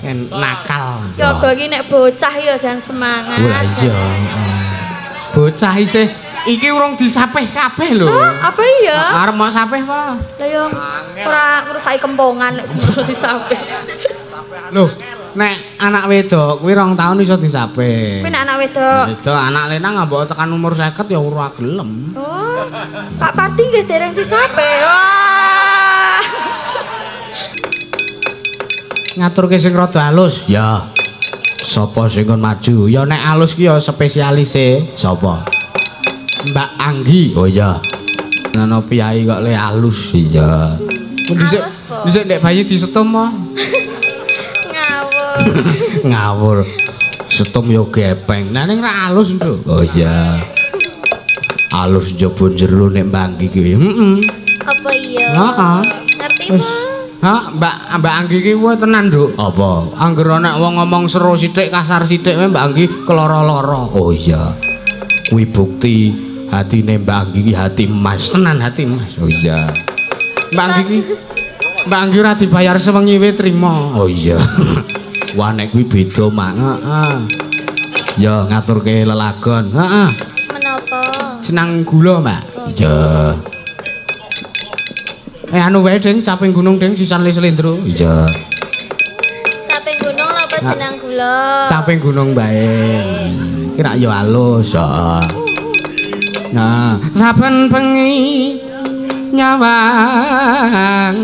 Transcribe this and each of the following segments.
nakal. Yoga iki nek bocah ya jan semangat. Lah iya. Bocah isih iki urung disapih kabeh lho. Apa iya? Arep mau sapih apa? Lah yo ora ngrusaki kempongan nek semua disapih. Loh, nek anak wedok kuwi 2 tahun iso disapih. Kuwi nek anak wedok. Wedok anak lenang mbok tekan umur 50 ya ora gelem. Oh. Pak Parti nggih dereng disapih. Wah. Ngaturke sing rada alus. Ya. Sapa sing kon maju? Ya nek alus ki ya spesialise sapa? Mbak Anggi. Oh iya. Nana piyai kok le alus iya. Dhisik nek bayi disetum mo. Ngawur. Ngawur. Setum yo gepeng. Nah ning ra alus, Nduk. Oh iya. Alus njaba jero nek Mbak Anggi ki. Heeh. Apa iya? Heeh. Ngerti Wis. Ha, Mbak Anggi ki kuwi tenan, Nduk. Apa? Angger ana wong ngomong seru sithik, kasar sithik Mbak Anggi keloro-loro. Oh iya. Kuwi bukti hatine Mbak Anggi ki hati emas, tenan hati emas. Oh iya. Mbak Anggi ora dibayar sewengi wae trima. Oh iya. Wah nek kuwi beda, Mak. Heeh. Ya ngaturke lelagon. Heeh. Menapa? Senang gula, Mbak. Iya. Anu wae Ding, caping gunung Ding sisan le slendro. Iya. Caping gunung napa senang gula? Caping gunung bae. Kira ya alus, heeh. Nah, saben bengi nyawang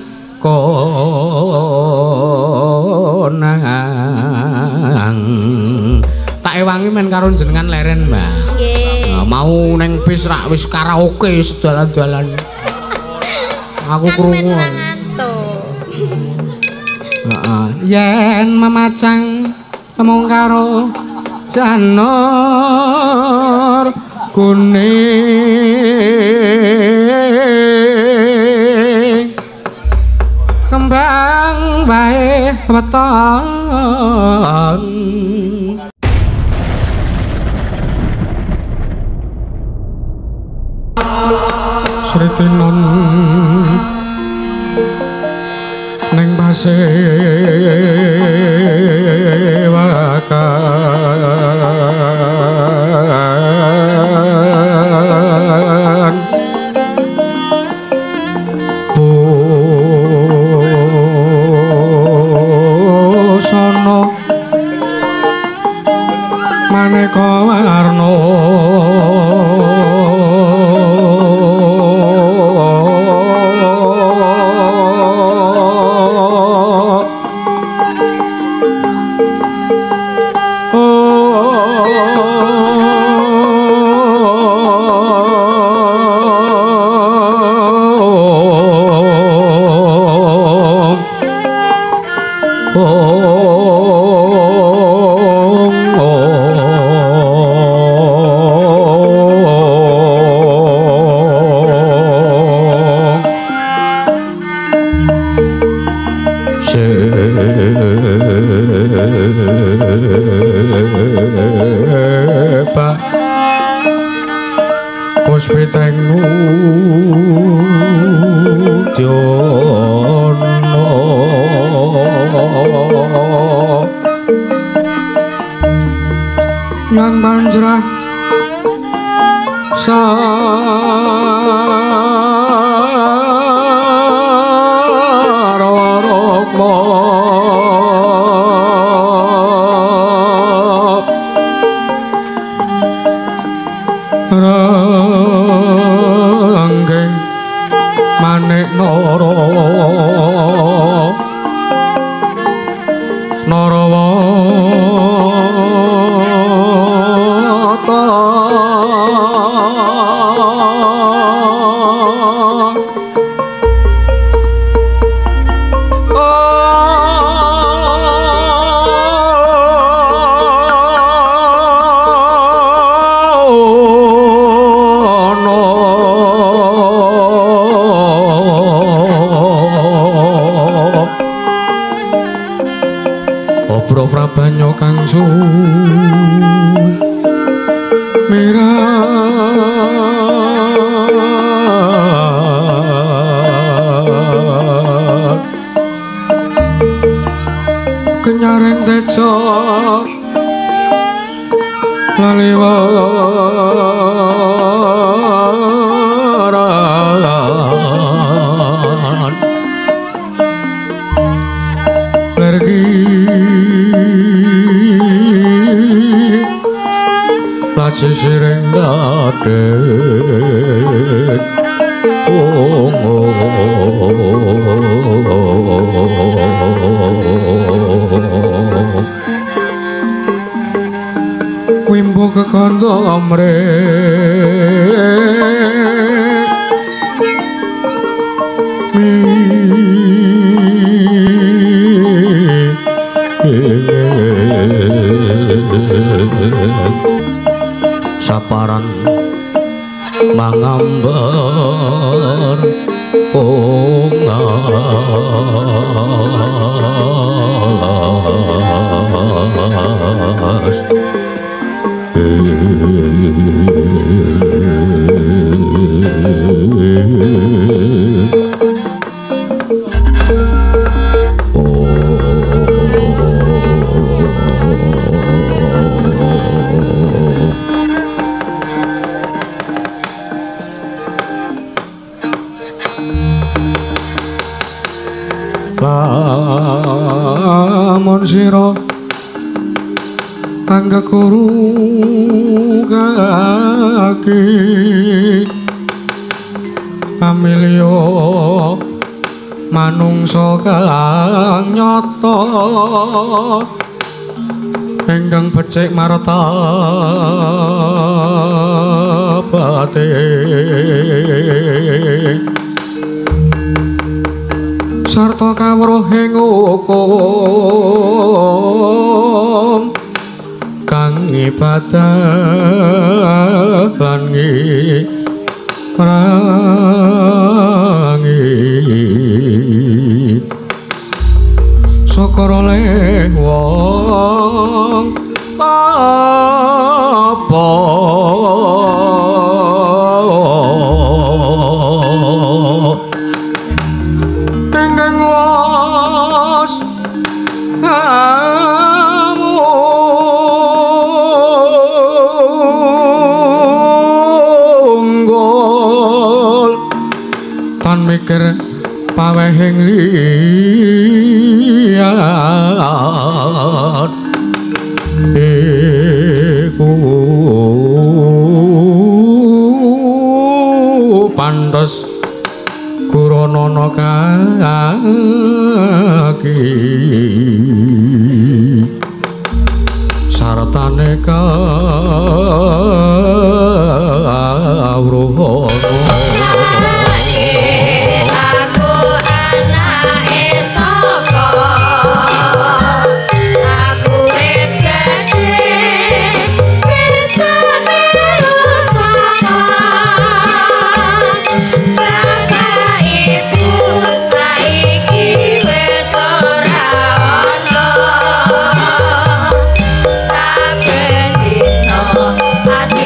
konang. Tak ewangi men karo jenengan leren, Mbak. Nggih. Nah, mau neng bis rak wis karaoke sedalan-dalan. Aku krungu. Heeh. Yen memacang mung karo janur kuning kembang bae weton Sritinon neng pasewakan busana maneka warna Puspitengmu diono nang banjrah sarwarokmo ranggeng manik nara narawata Prabanyo kang sumirah maring tejo laliwaran lergi laci sireng dadet wimbo kekondo amre saparan mangambar ongas lamun sira angga kuru kaki amilya manungsa kang nyata ingkang becik martabate sarta kawruh ing hukum kang ibadah lan ngrangi saka oleh wong apa ingkang was tan mikir pawehing liyan iku pantes kuranana kaki sartane kawruh Ati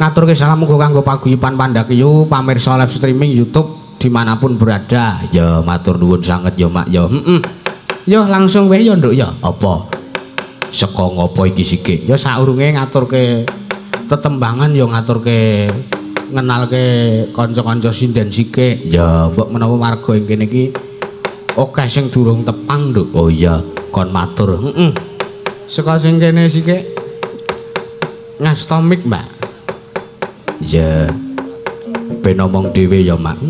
Ngaturke salam uga kanggo paguyuban Pandhakiyu pamirsa live streaming YouTube dimanapun berada. Ya matur nuwun sanget ya Mak ya. Yo langsung wae ya Nduk ya. Apa? Saka ngopo iki sikik? Ya saurunge ngaturke tetembangan ya ngaturke ngenalke kanca-kanca sinden sikik. Ya mbok menawa warga ing kene iki akeh sing durung tepang Nduk. Oh iya, kon matur. Saka sing kene sikik ngastomik, Mbak. Ya. Ben omong dhewe ya, Mak.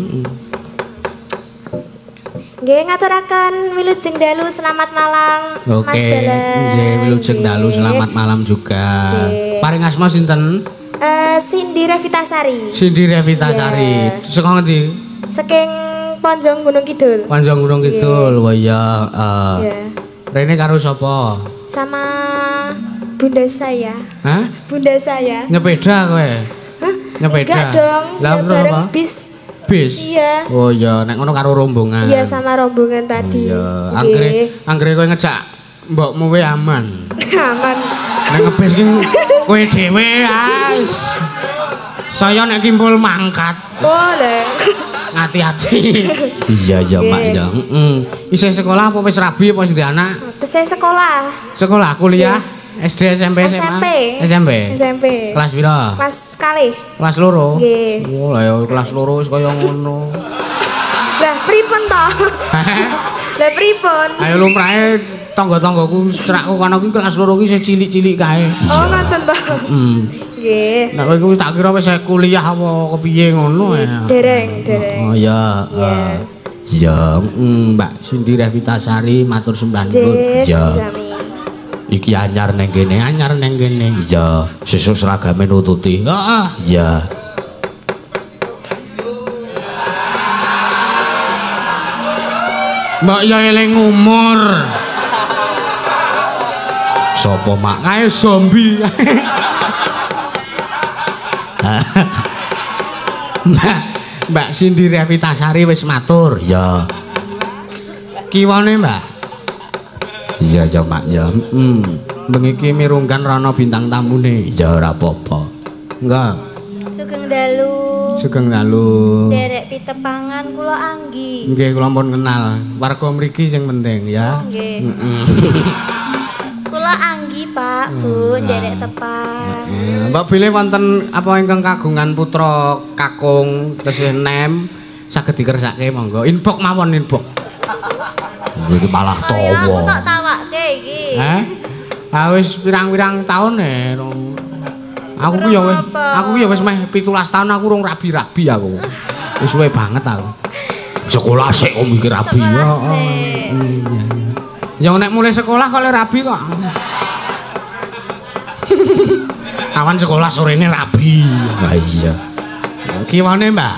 Nggih ngaturaken wilujeng dalu selamat malam Mas Dalan. Nggih wilujeng dalu selamat malam juga. Paring asma sinten? Cindy Revitasari. Cindy Revitasari. Saka ngendi? Saking Ponjong Gunung Kidul. Ponjong Gunung Kidul. Wah iya, Rene karo sapa? Sama bunda saya. Hah? Bunda saya. Nyepeda kowe? Hah? Nyepeda. Enggak dong. Lah bareng bis. Bis? Iya. Oh iya, nek ngono karo rombongan. Iya sama rombongan tadi. Oh, iya. Anggere kowe ngejak mbokmu wae aman. Aman. Nek ngebis ki kowe dhewe guys. Saya nek kimpul mangkat. Boleh. Hati-hati. Iya ya Mak ya. Isih sekolah apa wis rabi apa sing anak? Saya sekolah. Sekolah kuliah? SD SMP SMA? SMP. Kelas pira? Kelas kali. Kelas loro? Nggih. Oh, lah ya kelas loro wis kaya ngono. Lah pripun to? Lah pripun? Ayo lumrahe tangga-tanggaku strakku kono ki kelas loro ki isih cilik-cilik kae. Oh, ngoten to. Nggih. Nek kowe tak kira wis kuliah apa kepiye ngono ya. Dereng. Oh iya. Ya, Mbak Cindy Revitasari matur sembah nuwun. Ya. Iki anyar neng kene. Ya, sesuk seragame nututi. Heeh. Ya. Mbak ya eling umur. Sopo Mak? Kae zombie. Mbak Cindy Revitasari wis matur. Ya. Kiwane, Mbak? Iya ya Mak ya. Bengi iki mirunggan rana bintang tamune. Ya ora apa-apa. Enggak. Sugeng dalu. Derek pitepangan kula Anggi. Nggih kula pun kenal. Warga mriki sing penting ya. Oh, nggih. Kula Anggi Pak, Bu, derek tepang. Mbak bilih wonten apa ingkang kagungan putra kakung tesih nem saged dikersake monggo. Inbox mawon inbox. Iki malah tawa. Aku tak tawake iki. Ah wis pirang-pirang taun Aku ya wis meh 17 taun aku urung rabi-rabi aku. Wis suwe banget aku. Sekolah sik kok mikir rabi ya. Ya nek mulai sekolah kok rabi kok. Awan sekolah sorene rabi. Lah iya. Kiwane, Mbak?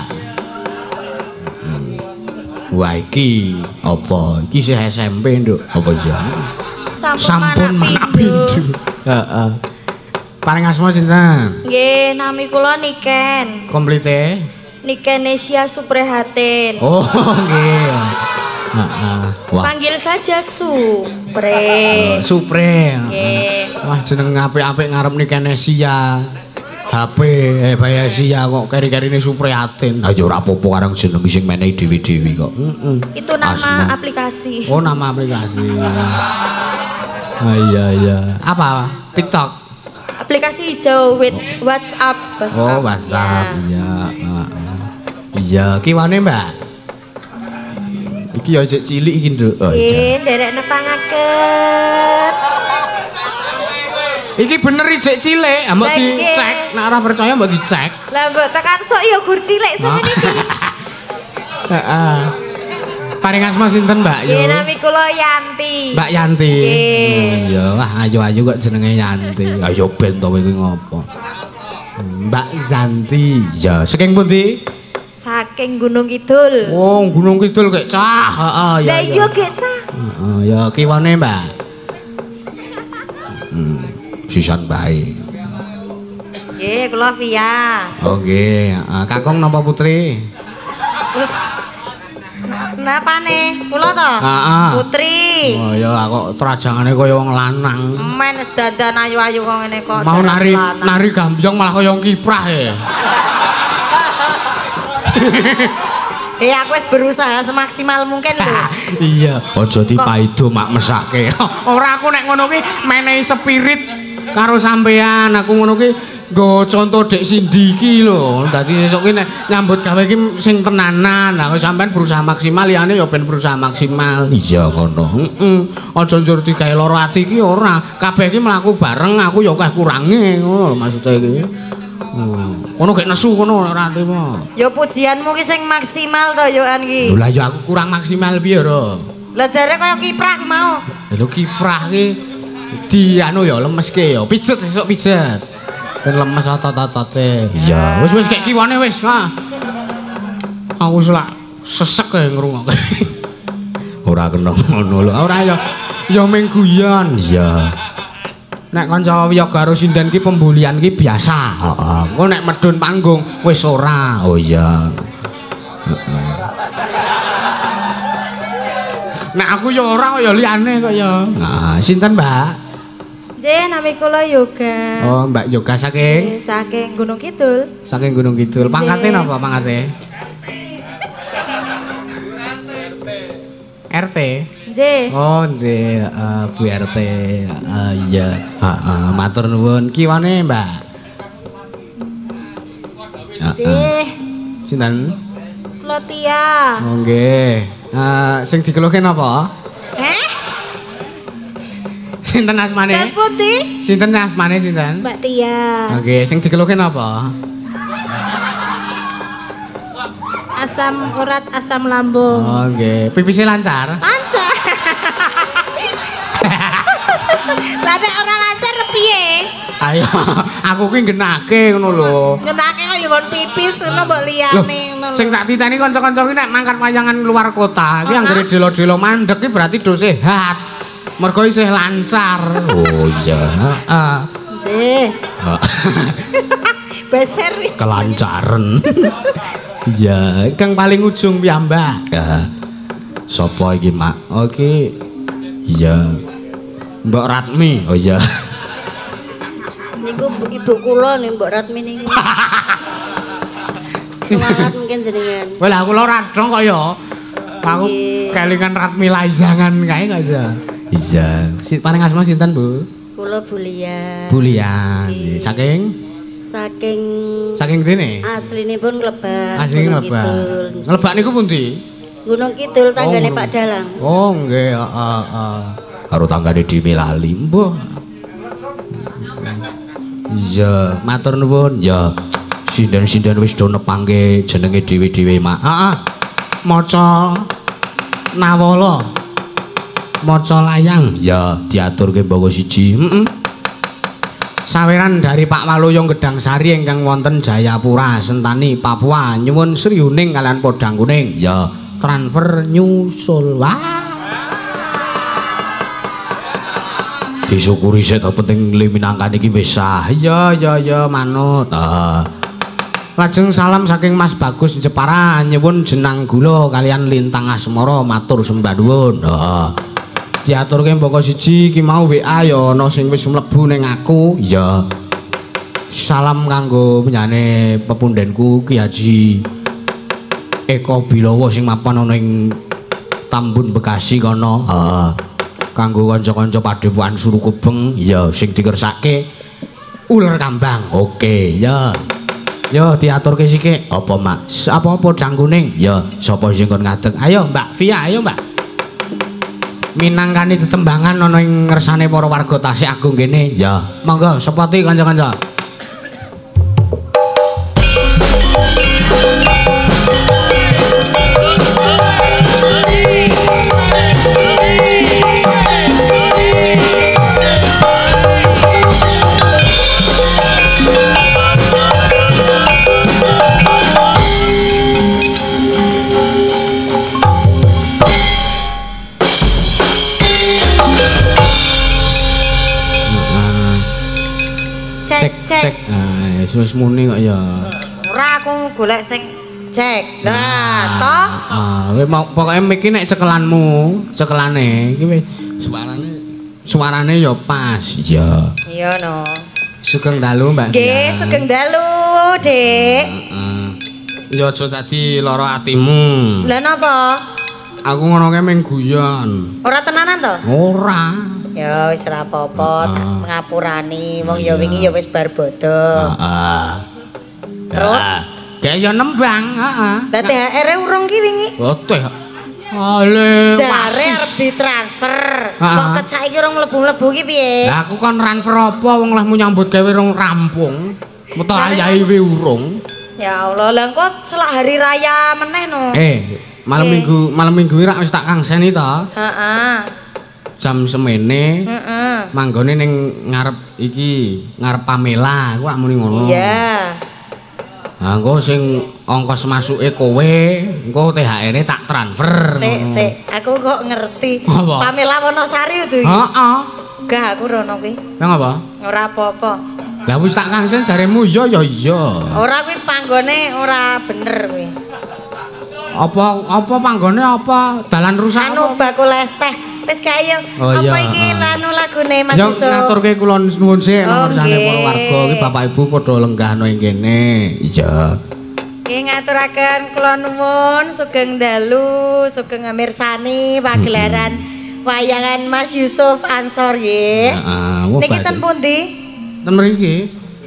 Wah iki apa? Iki sih SMP, Nduk. Apa ya? Sampun manak pindho. Heeh. Paring asma sinten? Nggih, nami kula Niken. Komplite? Nikenesia Suprihatin. Oh, nggih. Heeh. Wah. Panggil saja Supre. Supre. Nggih. Wah, jeneng apik-apik ngarep Nikenesia. HP Bayasia kok keri-kerine Suprihatin. Ayo ora apa-apa karang jeneng sing menehi dhewe-dhewe kok. Itu nama aplikasi. Oh, nama aplikasi. Ah iya. Apa? TikTok. Aplikasi hijau with WhatsApp. Oh, WhatsApp. Iya, Iya, kiwane, Mbak. Iki ya cek cilik iki, Nduk. Oh, iya. Nderek nepangaken. Iki bener ijek cilik, mbok dicek. Nek ora percaya mbok dicek. Lah mbok tekan sok ya gur cilik semen iki. Heeh. Paring asma sinten, Mbak? Yo. Nggih, nami kula Yanti. Mbak Yanti. Nggih. Ya, wah ayu-ayu kok jenenge Yanti. Ayo ben to iki ngopo. Mbak Zanti. Ya, saking pundi? Saking Gunung Kidul. Oh, Gunung Kidul kek cah. Heeh, ya. Lah iya kek cah. Heeh, ya kiwane, Mbak. Sisan bae. Nggih, kula Via. Oh nggih, kakung napa putri? Napane? Kula to? Heeh. Putri. Oh ya kok trajangane kaya wong lanang. Men wis dandan ayu-ayu kok ngene kok. Mau nari gambyong malah kaya wong kiprah ya. Aku wis berusaha semaksimal mungkin lho. Iya, aja dipaido mak mesake. Ora aku nek ngono ki menehi spirit karo sampean. Aku ngono ki nggo contoh Dek Sindi iki lho. Dadi sesuk ki nek nyambut gawe ki sing tenanan. Lah sampean berusaha maksimal liyane ya ben berusaha maksimal. Iya ngono. Aja njur digawe lara ati ki ora. Kabeh ki mlaku bareng, aku ya akeh kurange ngono maksude iki. Ono gek nesu kono ora trimo. Ya pujianmu ki sing maksimal to yo an ki. Lho lah ya aku kurang maksimal piye ora? Lah jare kaya kiprah mau. Lho kiprah ki di anu ya lemeske ya. Pijet sesuk pijet. Ben lemes otot-otote. Iya, wis kek kiwane wis, Mas. Aku wis lak sesek e ngrungokke. Ora kena ngono lho. Ora ya ming guyon. Iya. Nek kanca wiyaga karo sinden ki pembulian ki biasa. Heeh. Engko nek medhun panggung wis ora. Oh iya. Heeh. Nek aku ya ora kaya liyane kok ya. Nah, sinten, Mbak? Nggih, nami kula Yoga. Oh, Mbak Yoga saking saking Gunung Kidul. Saking Gunung Kidul. Pangkate napa pangkate? RT. Nggih. Oh, nggih, Bu RT. Iya. Heeh, matur nuwun. Kiwane, Mbak? Nggih. Sinten? Klotia. Oh, nggih. Sing dikeluhke napa? Sinten asmane? Tas putih. Sinten asmane sinten? Mbak Tia. Oke, sing dikeluhke napa? Asam urat, asam lambung. Oh, nggih. Pipise lancar? Lancar. Lah nek ora lancar piye? Ayo, aku ki ngenake ngono lho. Ngenake kok yo kon pipis ngono mbok liyane ngono. Sing tak titeni kanca-kanca ki nek mangkat wayangan luar kota, ki anggere delo-delo mandek ki berarti do sehat. Mergo isih lancar. Oh iya, heeh. Nggih. Beser kelancaran. Iya, kang paling ujung piyambak. Ya. Sopo iki, Mak? Oke. Iya. Mbok Ratmi. Oh iya. Niku ibu kula ning Mbok Ratmi niku. Semangat mungkin jenengan. Well, aku lho radong kok ya. Aku kelingan Ratmi Laijangan kae kok ya. Iya. Paling asma sinten, Bu? Kula Bulian. Bulian. Saking dene? Aslinipun Nglebak. Asline Nglebak. Nglebak niku pundi? Gunung Kidul tanggane Pak Dalang. Oh, nggih, heeh. Karo tanggane Dewi Lali. Mbah. Iya, matur nuwun. Ya. Sinden-sinden wis do nepangke jenenge dhewe-dhewe, Mak. Heeh. Maca Nawala. Maca layang. Ya, diaturke mboko siji. Heeh. Saweran dari Pak Waluyong Gedang Sari ingkang wonten Jayapura, Sentani, Papua, nyuwun sriyuning kalian podang kuning. Ya, transfer nyusul. Wah. Disyukuri sik to penting liminangkan iki wis sah. Ya manut. Lajeng salam saking Mas Bagus Jepara nyuwun jenang gula kalian lintang asmara matur sembah nuwun. Diaturke mboko siji iki mau WA ya ana sing wis mlebu ning aku. Ya. Salam kanggo penyane pepundenku Ki Haji Eko Bilowo sing mapan ana ing Tambun Bekasi kono. Kanggo kanca-kanca Padepokan Surukubeng ya sing dikersake uler kambang. Oke, ya. Yo diaturke sithik. Apa, Mak? Apa podang kuning? Ya, sapa sing kon ngadeg? Ayo, Mbak Via, ayo, Mbak. Minangkani tetembangan ana ing ngersane para warga Tasik Agung kene. Ya, monggo sepati kanca-kanca. Cek. Wis muni kok ya. Ora aku golek sing cek. Lah, toh. Pokoke iki nek cekelane iki wis suarane ya pas, ya. Iya no. Sugeng dalu, Mbak. Nggih, sugeng dalu, Dik. Heeh. Ya aja dadi lara atimu. Lah napa? Aku ngono kae mung guyon. Ora tenanan to? Ora. Ya wis ora apa-apa, tak ngapurani. Wong ya wingi ya wis bar bodho. Heeh. Terus kayak ya nembang, heeh. Lah THR-e urung ki wingi? Oh, teh. Ale. Jare arep ditransfer. Kok ket saiki urung mlebu-mlebu ki piye? Lah aku kon transfer apa wong lah mau nyambut gawe rong rampung. Metu ayahe wi urung. Ya Allah, lah kok selak hari raya meneh no. Malam minggu rak wis tak kangseni to. Heeh. Jam semene. Heeh. Manggone ning ngarep Pamela, aku muni ngono. Iya. Nah, engko sing ongkos masuke kowe, engko THR-e tak transfer. Sik, aku kok ngerti. Apa? Pamela Wonosari itu. Heeh. Gak aku rono kuwi. Lah apa? Ora apa-apa. Lah wis tak kangsen jaremu ya iya. Ora kuwi panggone ora bener kuwi. Apa panggone apa? Dalan rusak anu bakul es teh. Wis kae yo. Apa iki anu lagune Mas Yusuf? Ya ngaturke kula nuwun sik ngarsane para warga iki Bapak Ibu padha lenggahno ing kene. Iya. Nggih ngaturaken kula nuwun sugeng dalu, sugeng mirsani pagelaran wayangan Mas Yusuf Ansor nggih. Heeh. Niki ten pundi? Ten mriki.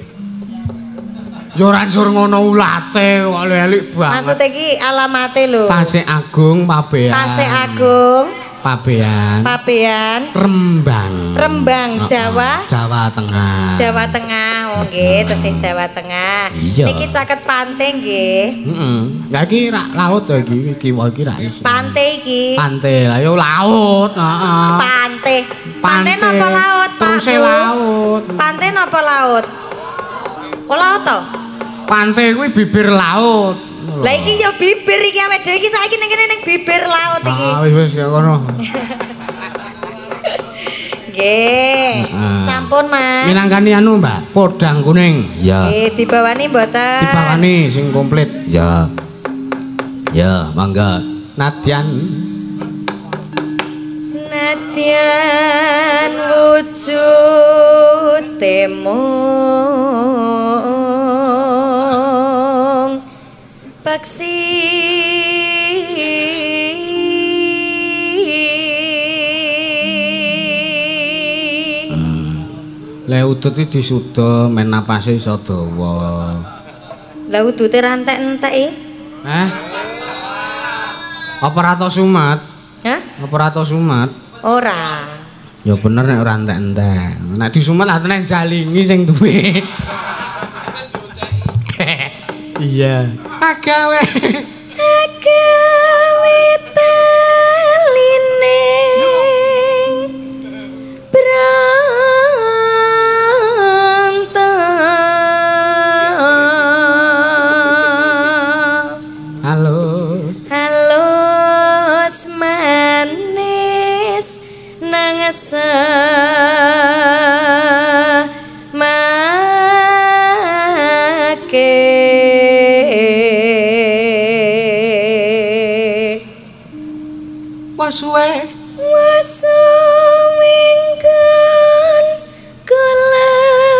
Yo ora njur ngono ulate kok elik banget. Maksud iki alamate lho. Tasik Agung Pabean. Tasik Agung Pabean. Rembang, Jawa. Jawa Tengah. Jawa Tengah, oh nggih, tesih Jawa Tengah. Niki caket pantai nggih. Heeh. Lah iki rak laut to iki, kiwa iki rak isi. Pantai iki. Pantai, lah yo laut, heeh. Pantai. Pantai napa laut, Pak? Terus laut. Pantai napa laut? Oh laut to? Pantai kuwi bibir laut. Lah iki ya bibir iki awake dhewe iki saiki ning kene ning bibir laut iki. Ah wis kaya ngono. Nggih. Sampun, Mas. Minangkani anu, Mbak, podang kuning. Ya. Nggih, dibawani mboten? Dibawani sing komplit. Ya. Ya, mangga. Nadyan wujud temung paksi le udut iki disuda men napase iso dawa. Lah udute ra entek-entek Apa ra tau sumat? Hah? Apa ra tau sumat? Ora. Ya bener nek ora entek-entek. Nek disumat lah tenan jalingi sing duwe. Iya. Agawe taline suwe wasawingkan kula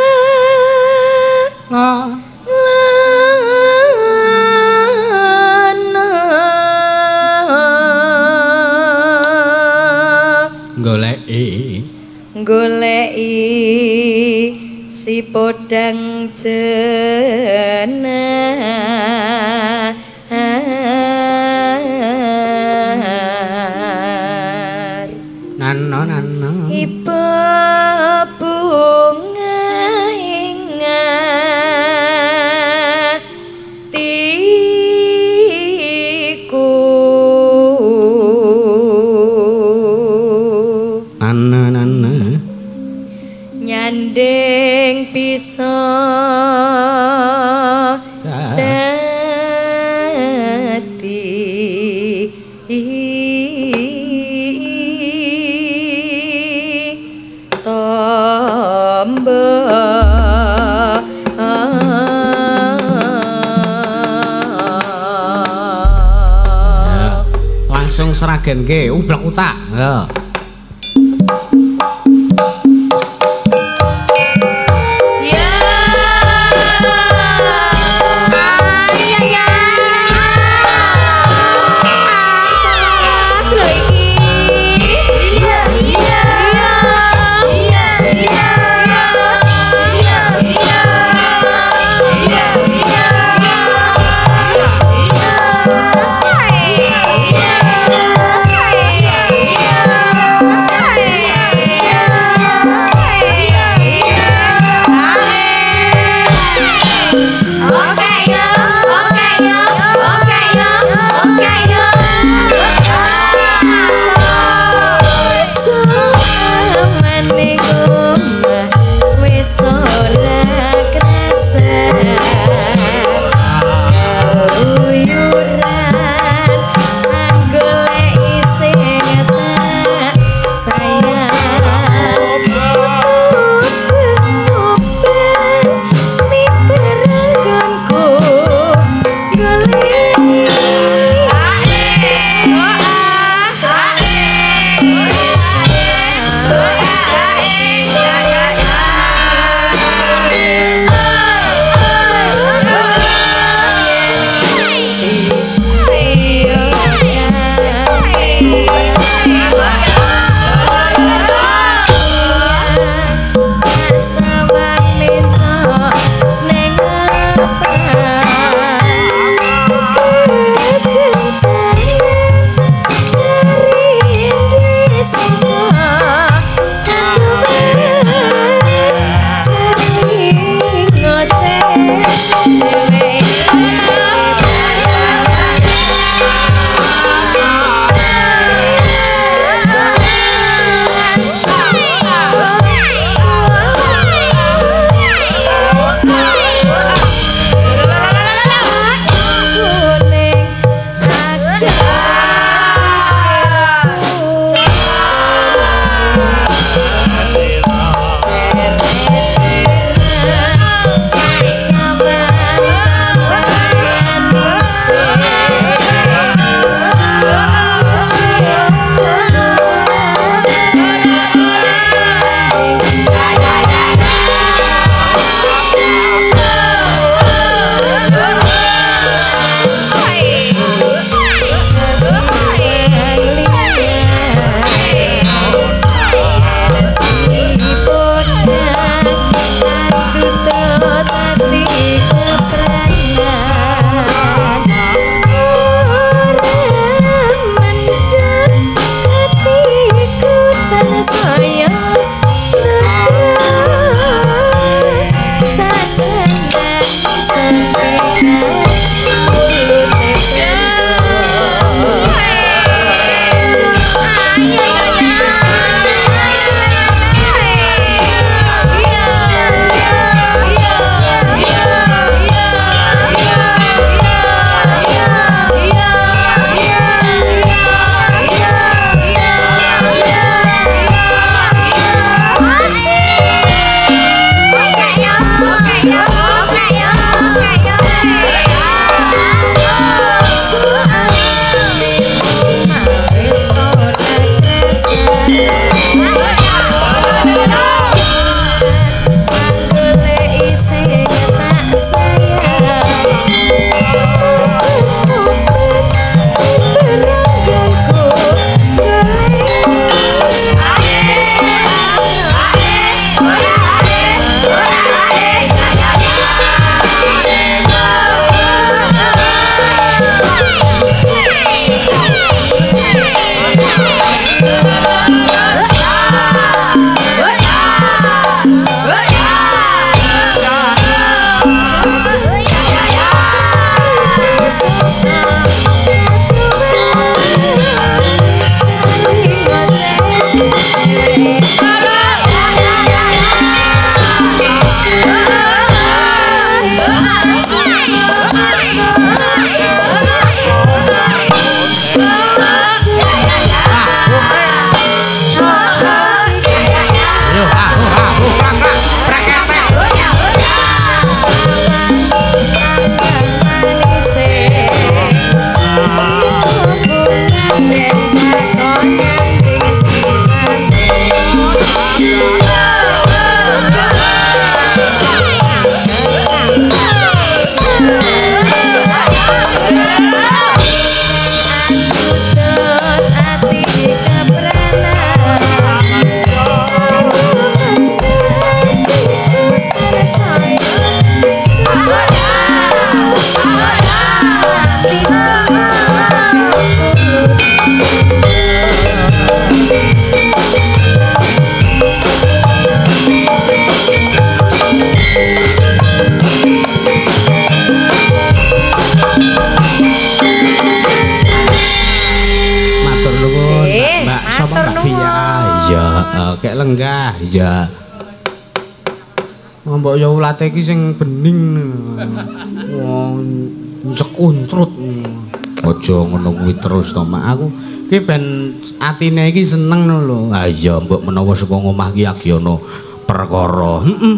goleki si podang jenah nano iba bunga inga tiku nana nyandeng bisa agenke ublek utak. Ya. Yeah. Matur nuwun, Mbak. Sapa Mbak Bia? Ya, kek lenggah, ya. Mbok ya ulate iki sing bening. Wong cekuntrut. Aja ngono kuwi terus to, Mak. Aku iki ben atine iki seneng lho. Ha iya, mbok menawa saka omah iki agi ana perkara. Heeh.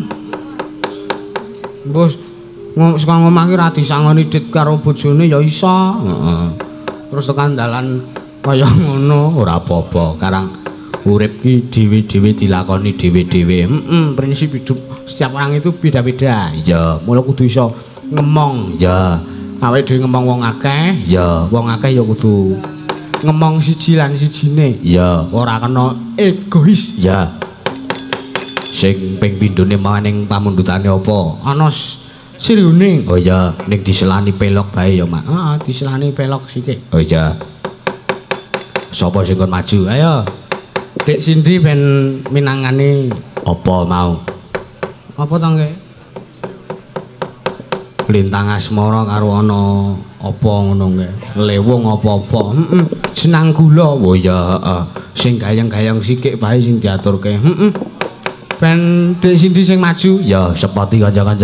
Bos, saka omah iki ra disangoni dit karo bojone ya iso. Heeh. Terus tekan dalan kaya ngono ora apa-apa. Karang urip ki dhewe-dhewe dilakoni dhewe-dhewe. Prinsip hidup setiap orang itu beda-beda. Ya, mula kudu iso ngemong. Ya. Awake dhewe ngomong wong akeh, ya wong akeh ya kudu ngomong siji lan sijine. Ya, ora kena egois. Ya. Sing ping pindhone maning pamundhutane apa? Ana sirine. Oh ya, ning diselani pelok bae ya, Mak. Heeh, diselani pelok sithik. Oh ya. Sapa sing kon maju? Ayo. Dek Cindy ben minangane apa mau? Apa to nggih? Lintang asmara karo ana apa ngono nggih. Lewung apa-apa. Heeh. Jenang gula. Oh ya, heeh. Sing gayeng-gayeng sikik bae sing diaturke. Heeh. Ben Dek Cindy sing maju. Ya, sepati kanca-kanca.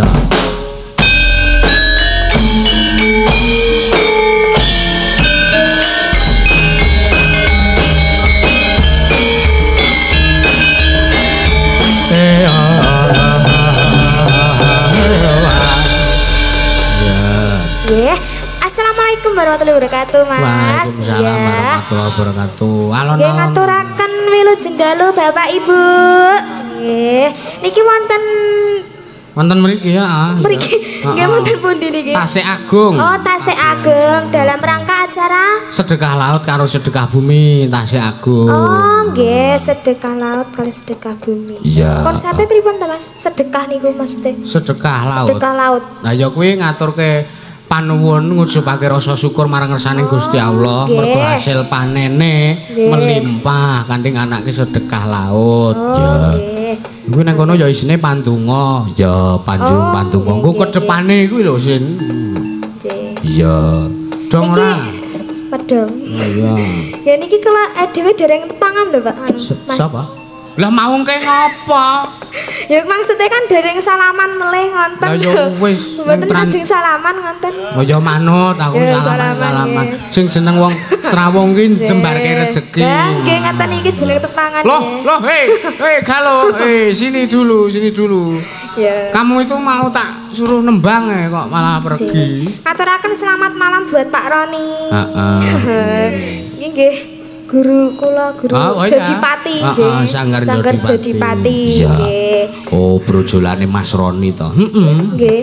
Assalamualaikum warahmatullahi wabarakatuh, Mas. Waalaikumsalam warahmatullahi wabarakatuh. Alon-alon. Nggih ngaturaken wilujeng dalu Bapak Ibu. Nggih, niki wonten mriki ya. Mriki. Nggih wonten pundi niki? Tasik Agung. Oh, Tasik Agung dalam rangka acara sedekah laut karo sedekah bumi Tasik Agung. Oh, nggih, sedekah laut kali sedekah bumi. Iya. Konsepnya pripun ta, Mas? Sedekah niku maksudnya? Sedekah laut. Sedekah laut. Nah, ya kuwi ngaturke panuwun ngujubake rasa syukur marang ngersane Gusti Allah mergo hasil panene melimpah kanthi anake sedekah laut. Ya. Kuwi nang kono ya isine pandonga, ya panjung pandonga. Engko kedepane kuwi lho Sin. Iya. Dong ora. Pedong. Iya. Ya niki kula dhewe dereng tepangan lho, Pak. Mas. Sapa? Lah mau engke ngopo? Ya maksudnya kan dereng salaman meleh ngonten. Lah ya wis. Mboten lajeng salaman ngonten. Oh ya manut aku salaman. Sing jeneng wong Srawung ki jembarke rezeki. Lah nggih ngaten iki jeneng tepangan. Loh, galo. Sini dulu. Ya. Kamu itu mau tak suruh nembang kok malah pergi. Aturaken selamat malam buat Pak Roni. Heeh. Nggih. Guru kula Jodipati nggih. Sanggar Jodipati nggih. Oh, brojolane Mas Roni to. Heeh. Nggih.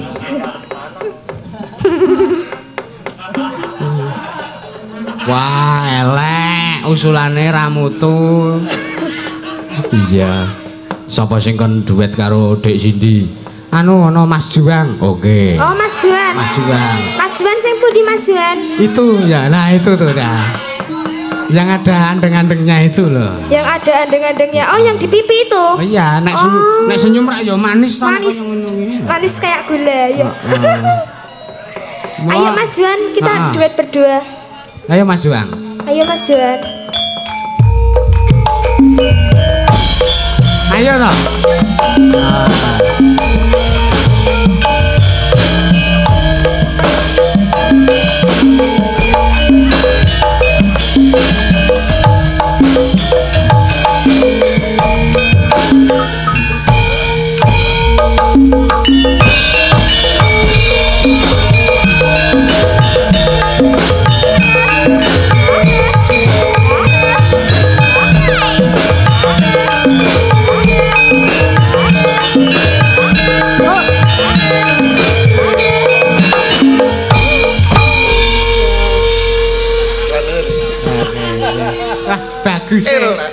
Wah, elek usulane ra mutu. Iya. Sapa sing kon duet karo Dek Cindy? Anu ana Mas Juang. Oke. Oh, Mas Juan. Mas Juang. Mas Juan sing pundi Mas Juan? Itu ya. Nah, itu tuh dah. Yang ada andeng-andengnya itu loh. Yang ada andeng-andengnya. Oh, yang di pipi itu. Oh iya, nek senyum rak ya manis to. Manis kayak gula ya. Ayo Mas Juan, kita duet berdua. Ayo Mas Juan. Ayo Mas Juan. Ayo toh. Bagus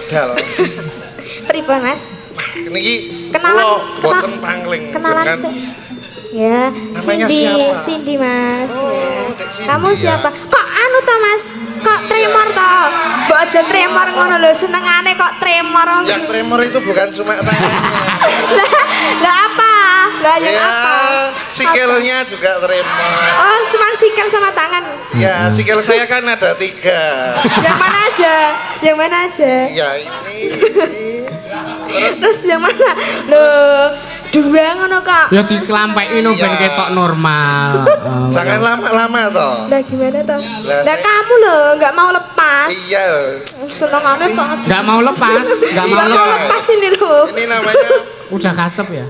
pripun Mas? Niki kenalan boten pangling. Kenalan ya, Cindy Mas. Oh, ya. Kamu siapa? Kok anu ta Mas? Kok tremor to? Mbok aja tremor ngono lho, senengane kok tremor. Yang tremor itu bukan cuma tangannya. Lah apa? Lah yang apa sikilnya juga terima. Oh, cuman sikil sama tangan. Ya, sikil saya kan ada 3. Yang mana aja? Yang mana aja? Ya ini. Terus yang mana? Loh, 2 ngono Kak. Ya diklampeki no ben ketok normal. Jangan lama-lama toh. Lah gimana toh? Lah, Lah kamu loh nggak mau lepas. Iya. Senengannya cocok. Enggak mau lepas, enggak mau Nggak mau lepas. lepas ini loh. Ini namanya Udah kacep ya.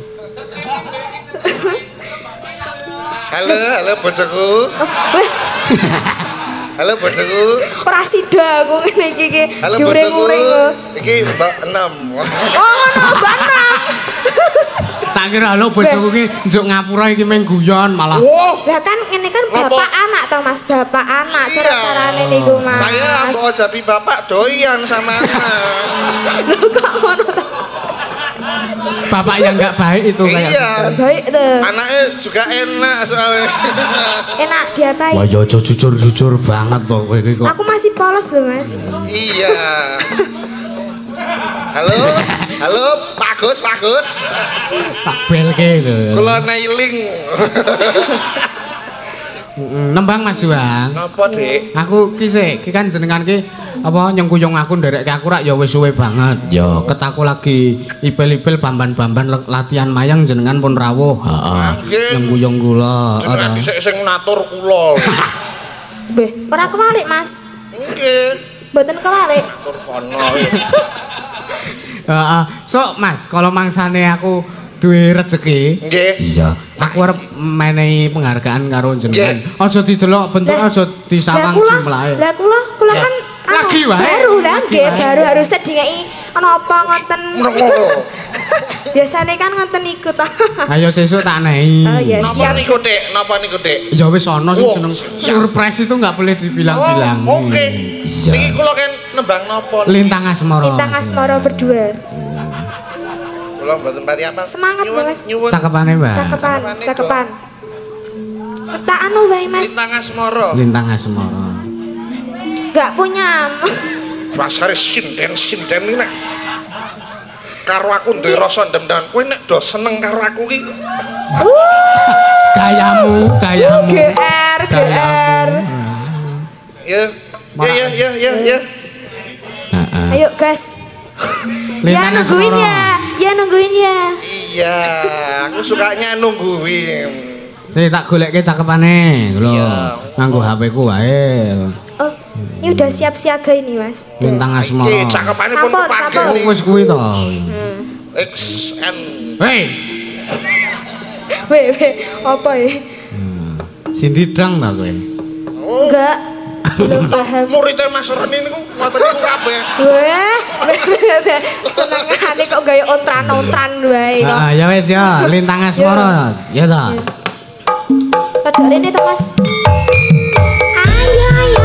halo bojoku. Weh, Halo bojoku. ora sida aku ngene iki. Halo Diuring-uring bojoku. kok. Iki Mbak 6. Oh, ngono banam. Tak kira lho bojoku ki njuk ngapura iki meng guyon malah. Wah. Lah kan ini kan Ngopo? bapak anak toh Mas, bapak anak Iya. cara-carane niku Mas. Saya mau jadi bapak doyan sama anak. Loh kok ngono toh? Bapak yang enggak baik itu kayak. Iya. Baik tuh. Anaknya juga enak soalnya. Enak diapain? Wah, yo jujur banget loh kowe iki kok. Aku masih polos loh Mas. Iya. Halo, Pak Gus. Tak belke lho. Kula nailing. Nembang Mas Juang. Napa, Dik? Aku ki sik, ki kan jenengan ki apa nyengkuyung aku nderekke aku rak ya wis suwe banget. Ya, ket aku lagi ipil-ipil bamban-bamban latihan mayang jenengan pun rawuh. Heeh. Nggih. Nyengkuyung kula. Jenengan dhisik sing ngatur kula. Beh, ora kewalik Mas. Nggih. Mboten kewalik. Tur kono. Heeh. So, Mas, kalau mangsane aku duwe rezeki. Nggih. Iya. Aku arep menehi penghargaan karo jenengan. Aja didelok bentuke aja disawang jumlahe. Lah kula Ya. kan Lagi wae. baru lah nggih, baru harusnya dingeki ana apa ngoten. Ngono. Biasane kan ngoten iku ta. Ayo sesuk tak nehi. Oh ya Napa siap. niku, Dik? Napa niku, Dik? Ya wis ana sing Oh, jeneng siap. surprise itu enggak boleh dibilang-bilang. Oh, oke. Iya. Niki kula kan nembang napa? Lintang Asmara. Bintang Asmara berdua. Kula mboten pati apa. Semangat, Mas. Nyuwun. Cakepane, Mbak. Cakepan. Tak anu wae Mas. Lintang Asmara. Lintang Asmara. Enggak punya. Dasare sinden iki nek karo aku duwe rasa ndem-ndem. Kowe nek do seneng karo aku ki Gayamu. GR. ya. Ya. Heeh. Ayo gas. Lintang nungguin Asmara. ya. Ya nungguin ya. Iya, aku sukanya nungguin. Tak golekke cakepane lho. Iya. Nganggo HP ku wae. Oh, ini udah siap siaga ini Mas. Lintang Asmara. Iki cakepane pun Sampun, kepake sampun. nih. Wis kuwi to. XN. Hei, Weh, apa ya? sindidang ta kowe? Oh, Enggak. Belum paham. muridnya Mas Roni niku ngoten niku kabeh. Weh, senengane kok gaya ontran-ontran wae kok. Heeh, ya wis ya, Lintang Asmara. Ya ta. Rada rene to Mas. Ayo ayo.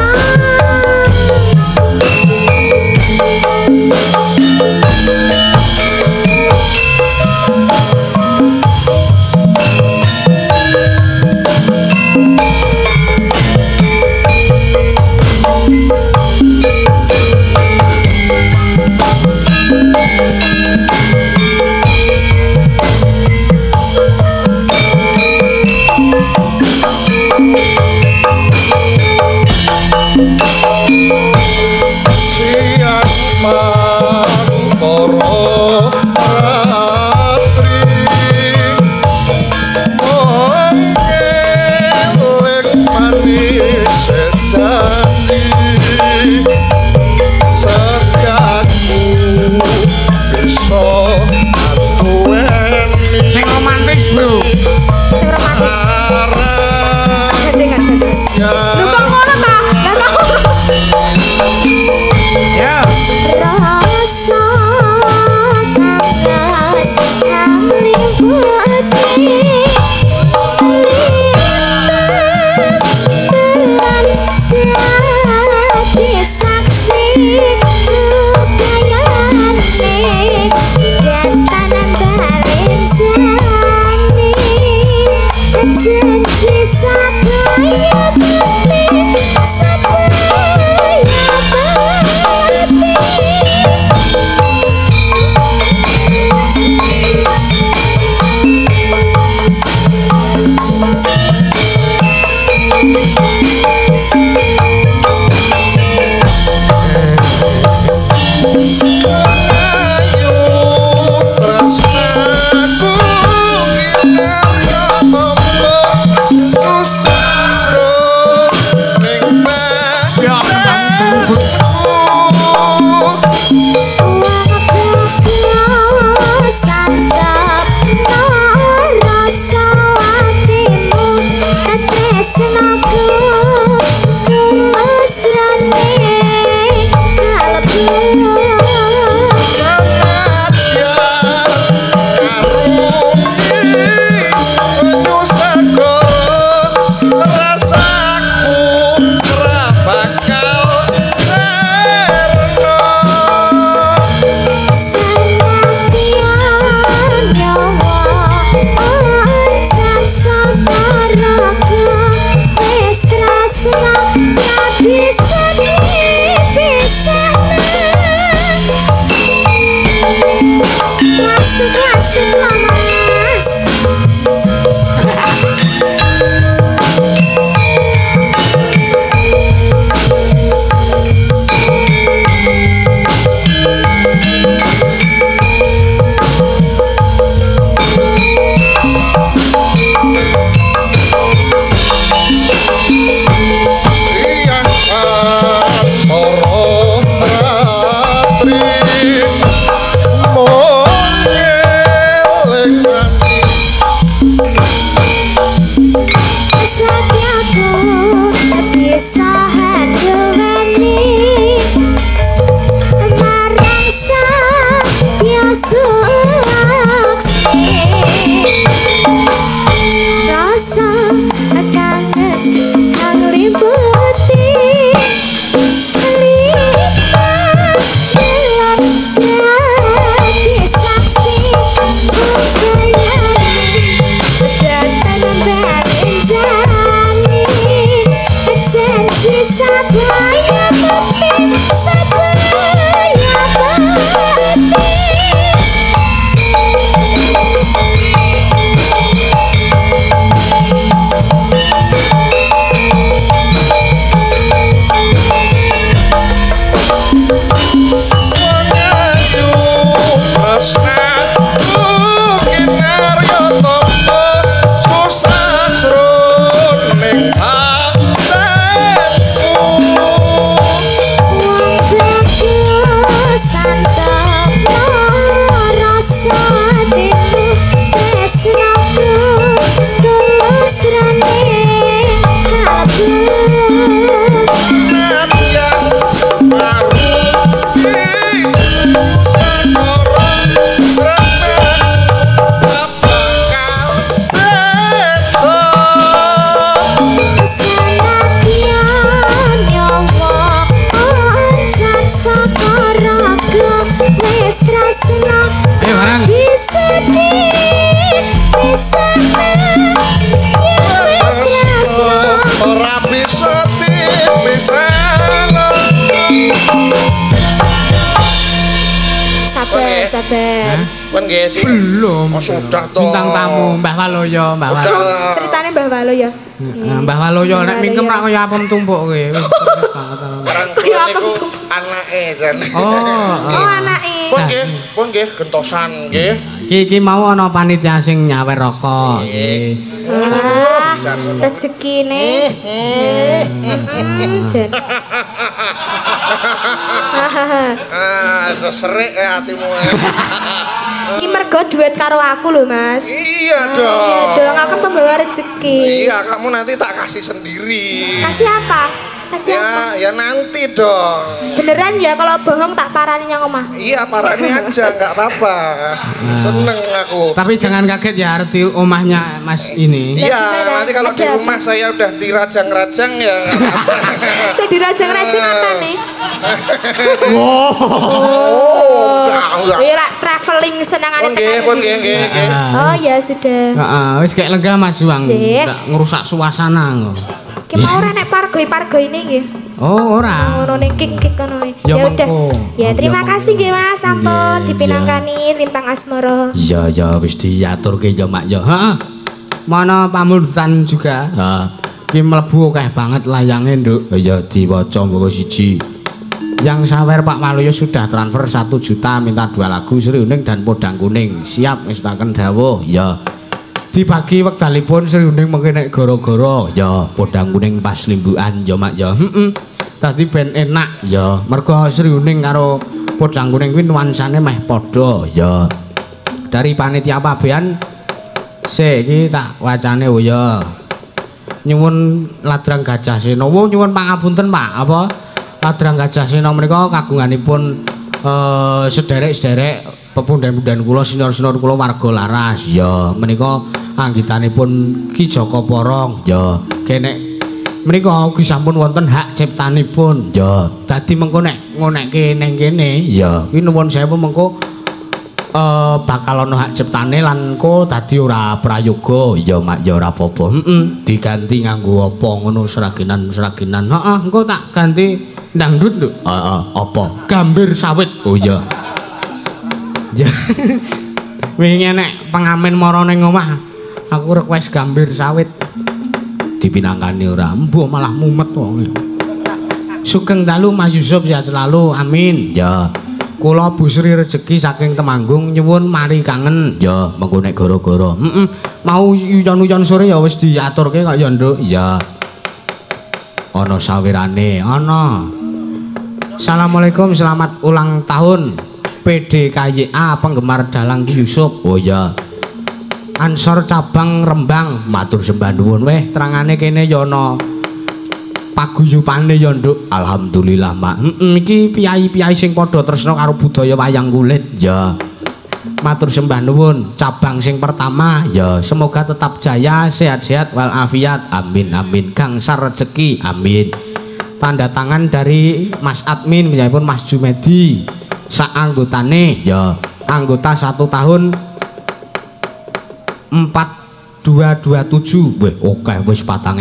Sing romantis, Bro. Sing romantis. Gandengan. Lu kok ngono ta? Lah kok Ya. rasa kangen yang liwati dadi saksi kayane yen tanan balen jani sabar. Pun nggih. Belum. Oh, sudah toh. Bintang tamu Mbah Waloyo, Mbah Waloyo. Ceritane Mbah Walo ya. Mbah Waloyo nek mingkem ra kaya apem tumpuk kowe. Barang kula niku anake jan. Oh, anake. Pun nggih gentosan nggih. Iki mau ana panitia sing nyawer rokok. Nggih. Rezekine. Jen. Serik hatimu. Iki mergo duet karo aku lho, Mas. Iya dong. Iya dong, aku kan pembawa rezeki. Iya, kamu nanti tak kasih sendiri. Kasih apa? Kasih apa? Ya nanti dong. Beneran ya kalau bohong tak parani yang omah. Iya, parani aja, nggak apa-apa. Seneng aku. Tapi jangan kaget ya arti omahnya Mas ini. Iya, nanti kalau di rumah saya udah dirajang-rajang ya. Saya dirajang-rajang apa nih? Enggak. Wira traveling senangan. Pun nggih. Oh ya sudah. Heeh, wis kayak lega Mas Juang. Ndak ngerusak suasana kok. Ki mau ora nek pargo ini nggih. Oh, ora. Ngono ning kik kono. Ya udah. mengko. Ya terima kasih nggih Mas sampun Nggih, dipinangkani Lintang Asmara. Iya wis diaturke ya Mak ya. Heeh. Mana pamundutan juga. Heeh. Ki mlebu akeh banget layange, Nduk. Ya diwaca mboko siji. Yang sawer Pak Waluyo sudah transfer 1 juta minta 2 lagu Sri Uning dan Podang Kuning. Siap ngestaken dawuh. Ya. Dibagi wekdalipun Sri Uning mengke nek gara-gara ya Podang Kuning pas limbukan ya Mak ya. Heeh. Dadi ben enak ya. Mergo Sri Uning karo Podang Kuning kuwi nuansane meh padha ya. Dari panitia pabean sik iki tak wacane oh ya. Nyuwun Ladrang Gajah Sena. Nyuwun pangapunten Pak, apa? Ladrang Gajah Sena menika kagunganipun sederek-sederek pepundhen-pundhen kula sinor-sinor kula warga Laras ya menika anggitanipun Ki Joko Porong ya kenek menika ugi sampun wonten hak ciptanipun ya dadi mengko nek ngonekke ning kene ya kuwi nuwun sewu mengko bakal ana hak ciptane lan ko dadi ora prayoga ya Mak ya ora apa-apa diganti nganggo apa ngono seraginan heeh engko tak ganti dangdut lho. Apa? Gambir sawit. Oh iya. Ya. Wingi nek pengamen mara ning omah, aku request gambir sawit. Dipinangkani ora, mbuh malah mumet wonge. Sugeng dalu Mas Yusuf sehat selalu. Amin. Ya. Kula Bu Sri rezeki saking Temanggung nyuwun mari kangen. Ya, mengko nek gara-gara. Mau uyon-uyon sore ya wis diaturke kok ya, Nduk. Ya. Ana sawirane, ana. Assalamualaikum, selamat ulang tahun PDKYA penggemar Dalang Yusuf. Oh ya. Ansor cabang Rembang, matur sembah nuwun weh terangane kene ya ana paguyupane ya Nduk. Alhamdulillah Mak. Iki piyai-piyai sing padha tresna karo budaya wayang kulit ya. Matur sembah nuwun cabang sing pertama ya semoga tetap jaya sehat-sehat walafiat amin amin gangsar rezeki amin. Tanda tangan dari Mas Admin pun Mas Jumedi sak anggotane ya anggota 1 tahun 4227 weh oke wis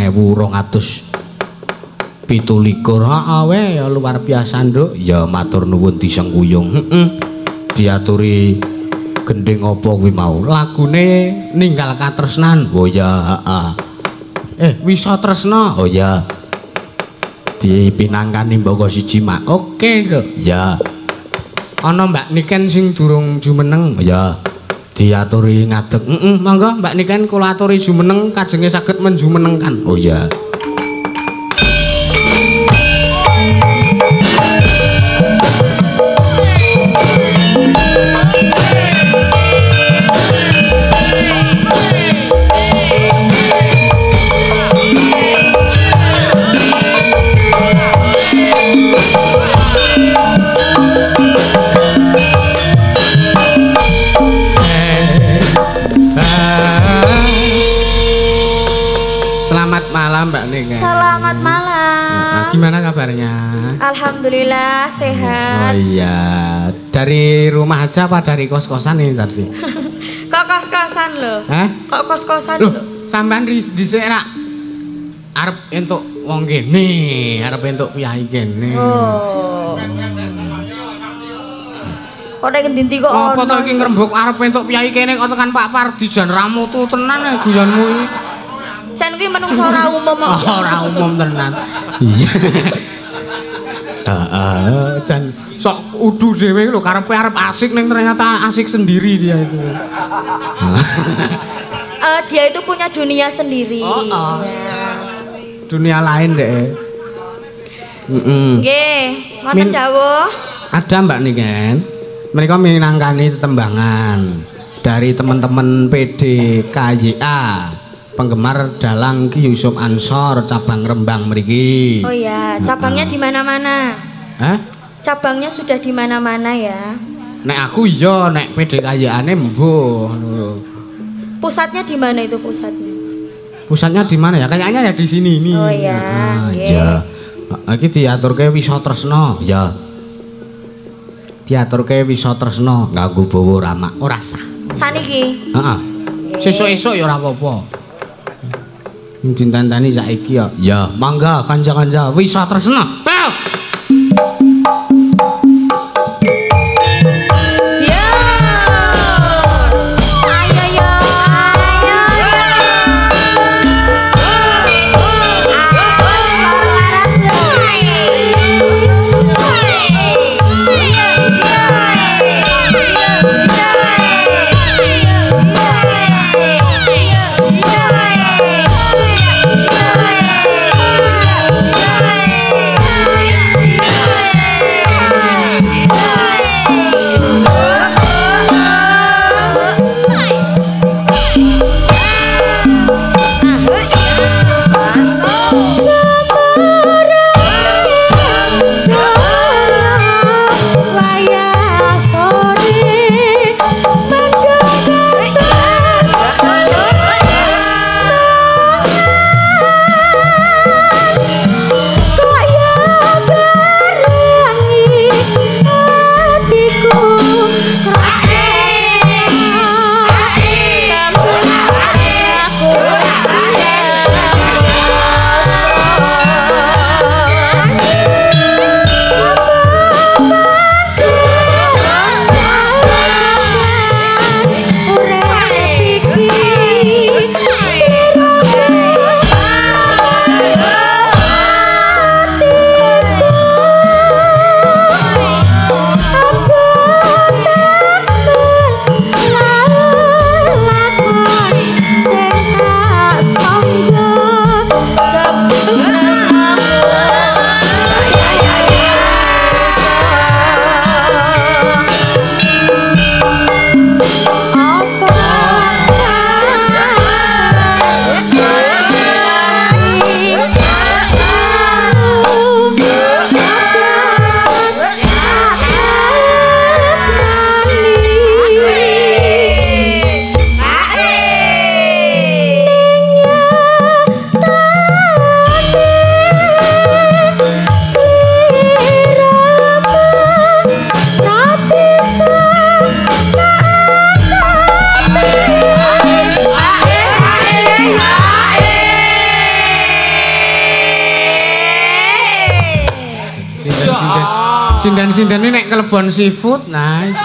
4227 heeh ya luar biasa Nduk ya matur nuwun disengguyung diaturi gending apa kuwi mau lagune ninggal katresnan oh ya heeh wisa tresna oh ya dipinangkani mboko siji Mak. Oke, Nduk. Ya. Ana Mbak Niken sing durung jumeneng. Ya. Diaturi ngadeg. Monggo Mbak Niken kula aturi jumeneng kajenge saged menjumenengkan. Oh ya. Mbak Ning. Selamat malam. Gimana kabarnya? Alhamdulillah sehat. Oh iya. Dari rumah aja apa dari kos-kosan ini tadi? Kok kos-kosan lho? Hah? Kok kos-kosan Loh, lho? sampean dhisik rak arep entuk wong kene, arep entuk piyai kene. Oh. Kok nek ndi kok ono. Apa to iki ngrembug arep entuk piyai kene kok tekan Pak Pardi jan ramutu tenan guyanmu iki. Jan kuwi menungso ora umum kok. Ora umum tenan. Iya. Heeh, jan sok udu dhewe lho karepe arep asik ning ternyata asik sendiri dia itu. Dia itu punya dunia sendiri. Oh. Dunia lain deh. Nggih, wonten dawuh. Ada Mbak Niken. Mereka minangkani tetembangan dari teman-teman PDKYA penggemar dalang Ki Yusuf Ansor cabang Rembang mriki. Oh ya, cabangnya di mana-mana. Hah? Cabangnya sudah di mana-mana ya. Nek aku iya, nek PDKYA-ne mbuh. Pusatnya di mana itu pusatnya? Pusatnya di mana ya? Kayaknya ya di sini ini. Oh ya. Iya. Iki diaturke Wisa Tresna. Ya. Diaturke Wisa Tresna nganggo bawa ramak. Ora sah. Saniki. Heeh. Sesuk-esuk ya ora apa-apa. Dintantani saiki ya. Ya, mangga kanca-kanca Wisa Tresna. Sinden-sinden ini nek kelebon seafood, nice.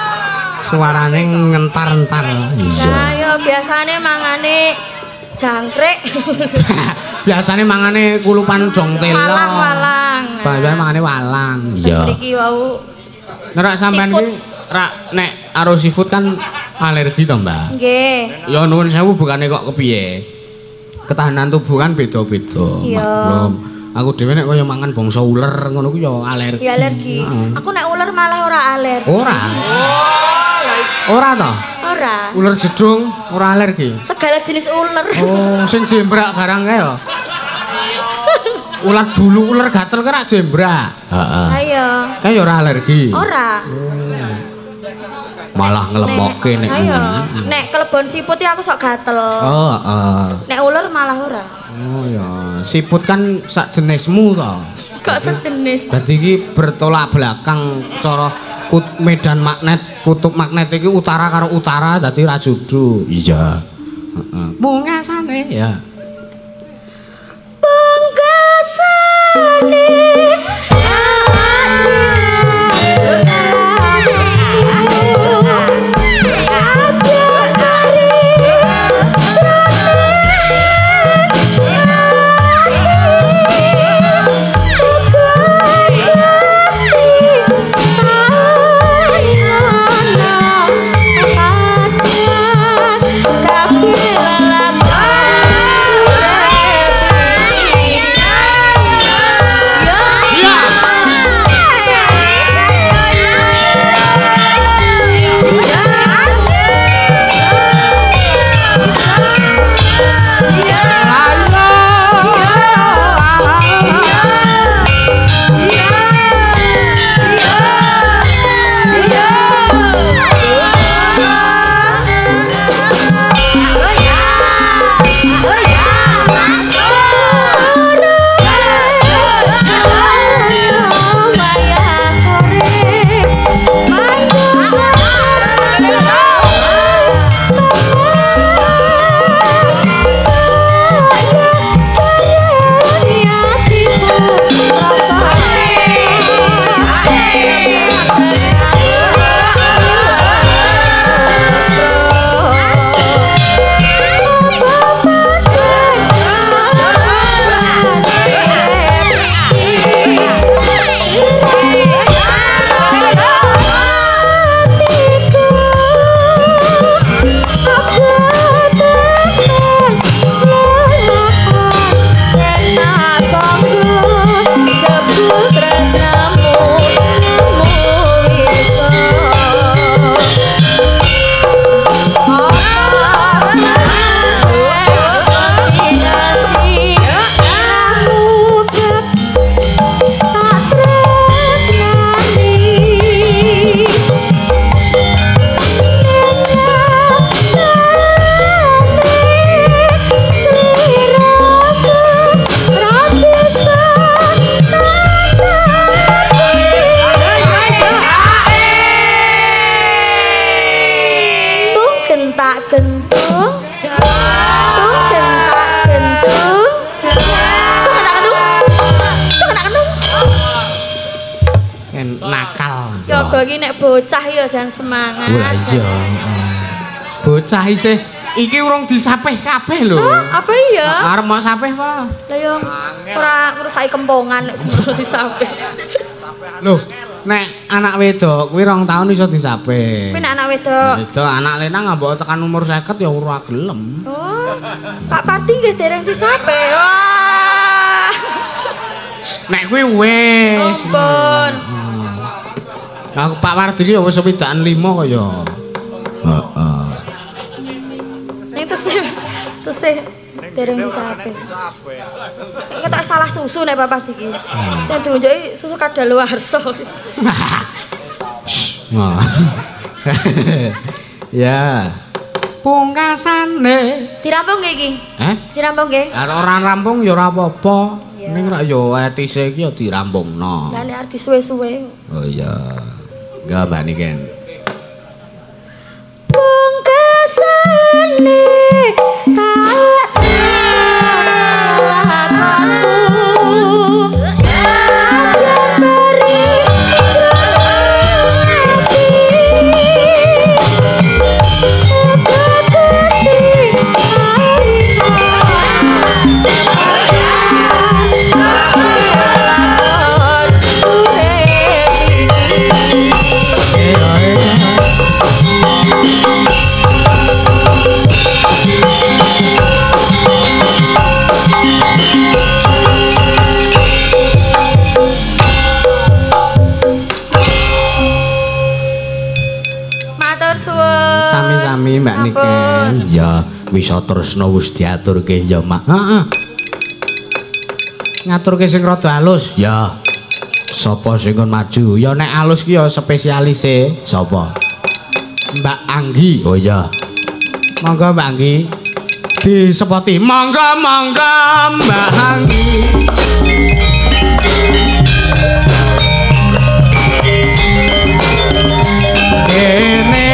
Suarane ngentar-entar. Nah, ya biasane mangane jangkrik. Biasane mangane kulupan jongtelo. Walang-walang. Biasane mangane walang. Iya. Mriki wau. Nek sampean iki rak nek karo seafood kan alergi to, Mbak? Nggih. Ya nuwun sewu bukane kok kepiye. Ketahanan tubuh kan beda-beda. Maklum. Aku dhewe nek kaya mangan bangsa uler ngono ku ya alergi. Ya alergi. Aku nek uler malah ora alergi. Ora. Ora to? Ora. Uler jedung ora alergi. Segala jenis uler. Oh, sing jembrak barang kae ya. Ulat bulu uler gatel ki rak jembrak. Heeh. Ayo. Kae ya ora alergi. Ora. Malah ngelemokke nek. Ayo. Nek kelebon siput ya aku sok gatel. Oh, heeh. Nek uler malah ora. Oh ya, siput kan sak jenismu to. Kok sejenis. Dadi iki bertolak belakang cara medan magnet, kutub magnet iki utara karo utara dadi ra judu. Iya. Heeh. Pungkasane ya. Pungkasane Mbok iki nek bocah ya jan semangat. Lah iya. Bocah isih iki urung disapih kabeh lho. Apa iya? Arep mau sapih apa? Lah yo ora ngrusaki kempongan nek semua disapih. Loh, nek anak wedok kuwi 2 tahun iso disapih. Kuwi nek anak wedok. Wedok anak lenang mbok tekan umur 50 ya ora gelem. Oh. Pak Parti nggih dereng disapih. Wah. Nek kuwi wis. Ampun. Aku Pak Wardi ki ya wis sepidakan 5 kaya. Heeh. Ning tesih dereng disapih. Ketok salah susu nek Pak Parti iki. Sing diunjuki susu kadaluwarsa. Nah. Ya. Pungkasane Dirampung nggih iki? Dirampung nggih? Ora rampung ya ora apa-apa. Ning rak yo etise iki ya dirampungno. Lah nek arep disuwe-suwe. Oh iya. Enggak Mbak Niken. Pungkasane tak salahkanku. Sami-sami Mbak Niken. Ya, wis tresno wis diaturke ya, Mak. Heeh. Ngaturke sing rada alus. Ya. Sapa sing kon maju? Ya nek alus ki ya spesialise sapa? Mbak Anggi. Oh iya. Monggo Mbak Anggi. Disepoti. Monggo Mbak Anggi. Kene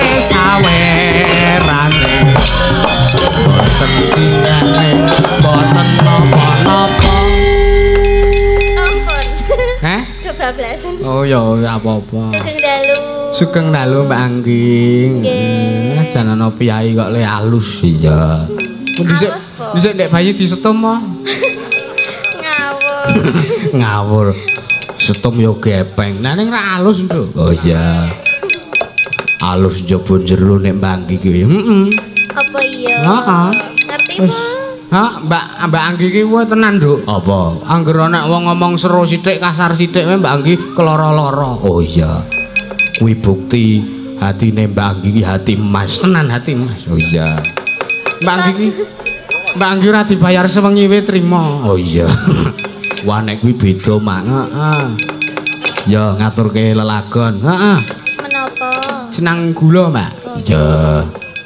sawerane boten tingane boten napa-napa. Ampun. Heh? Kebablasan. Oh ya ora apa-apa. Sugeng dalu. Sugeng dalu Mbak Anggi. Nggih. Jan ana piyai kok le alus iya. Dhisik nek bayi disetum mo. Ngawur. Ngawur. Setum yo gepeng. Nah ning ra alus, Nduk. Oh iya. Alus njaba jero nek Mbak Anggi ki. Heeh. Apa iya? Heeh. Ngerti Wis. mo? Ha, Mbak Anggi ki kuwi tenan, Nduk. Apa? Angger nek wong ngomong seru sithik, kasar sithik Mbak Anggi keloro-loro. Oh iya. Kuwi bukti hatine Mbak Anggi ki hati emas, tenan hati emas. Oh iya. Mbak Anggi ora dibayar sewengi wae trima. Oh iya. Wah nek kuwi beda, Mak. Heeh. Ya ngaturke lelagon. Heeh. Menapa? Senang gula, Mbak. Iya.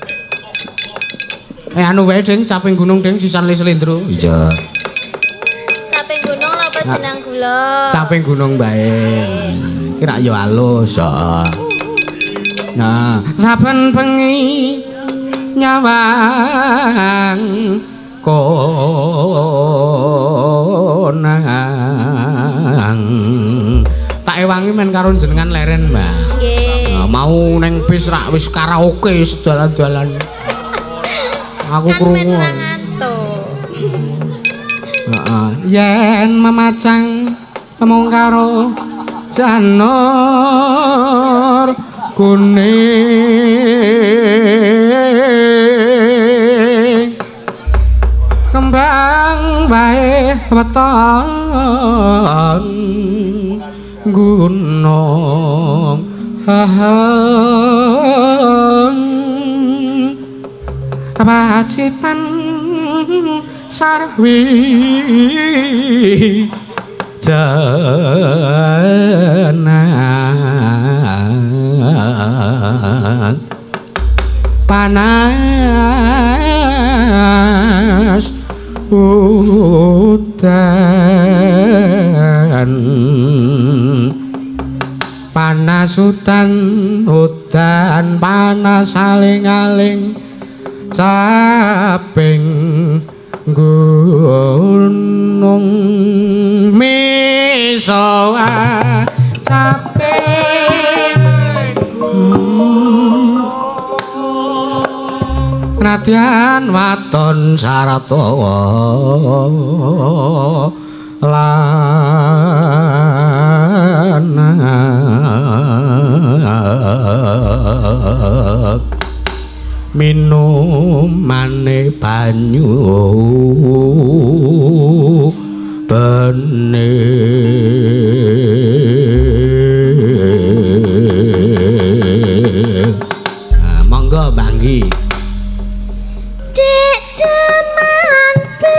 Anu wae Ding, caping gunung Ding sisan le slendro. Iya. Caping gunung lho apa senang gula? Caping gunung bae. Kira ya alus, heeh. Nah, saben bengi nyawang konang. Tak ewangi men karo jenengan leren, Mbak. Nggih. Nah, mau neng bis rak wis karaoke sedalan-dalan. Aku krungu. Kan men ngantuk. Heeh. Yen memacang mung karo janur kuning kembang bae weton gunung pacitan sarwi jenang panas udan panas udan panas aling-aling caping gunung misoa caping Nadyan waton Saratowo lan minumane banyu bene monggo banggi dek jaman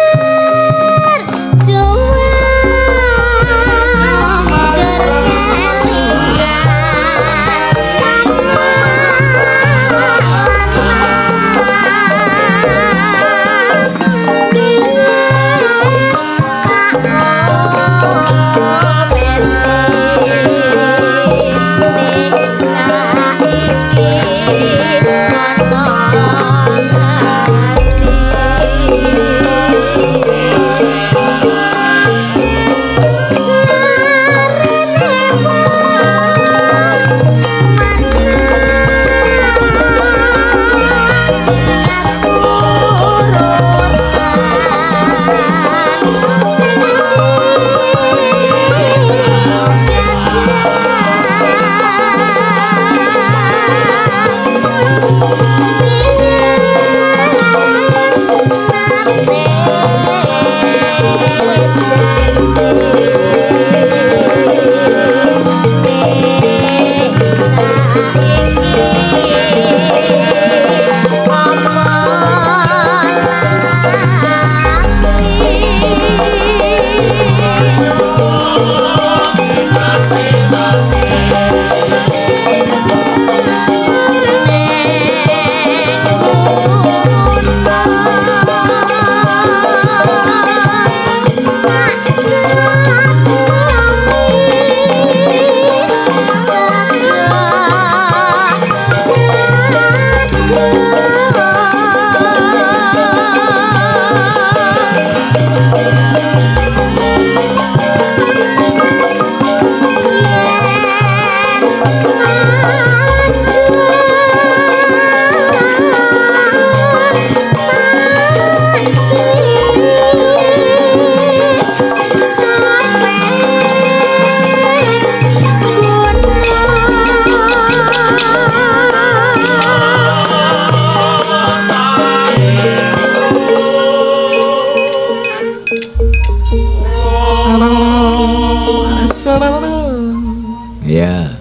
Ya.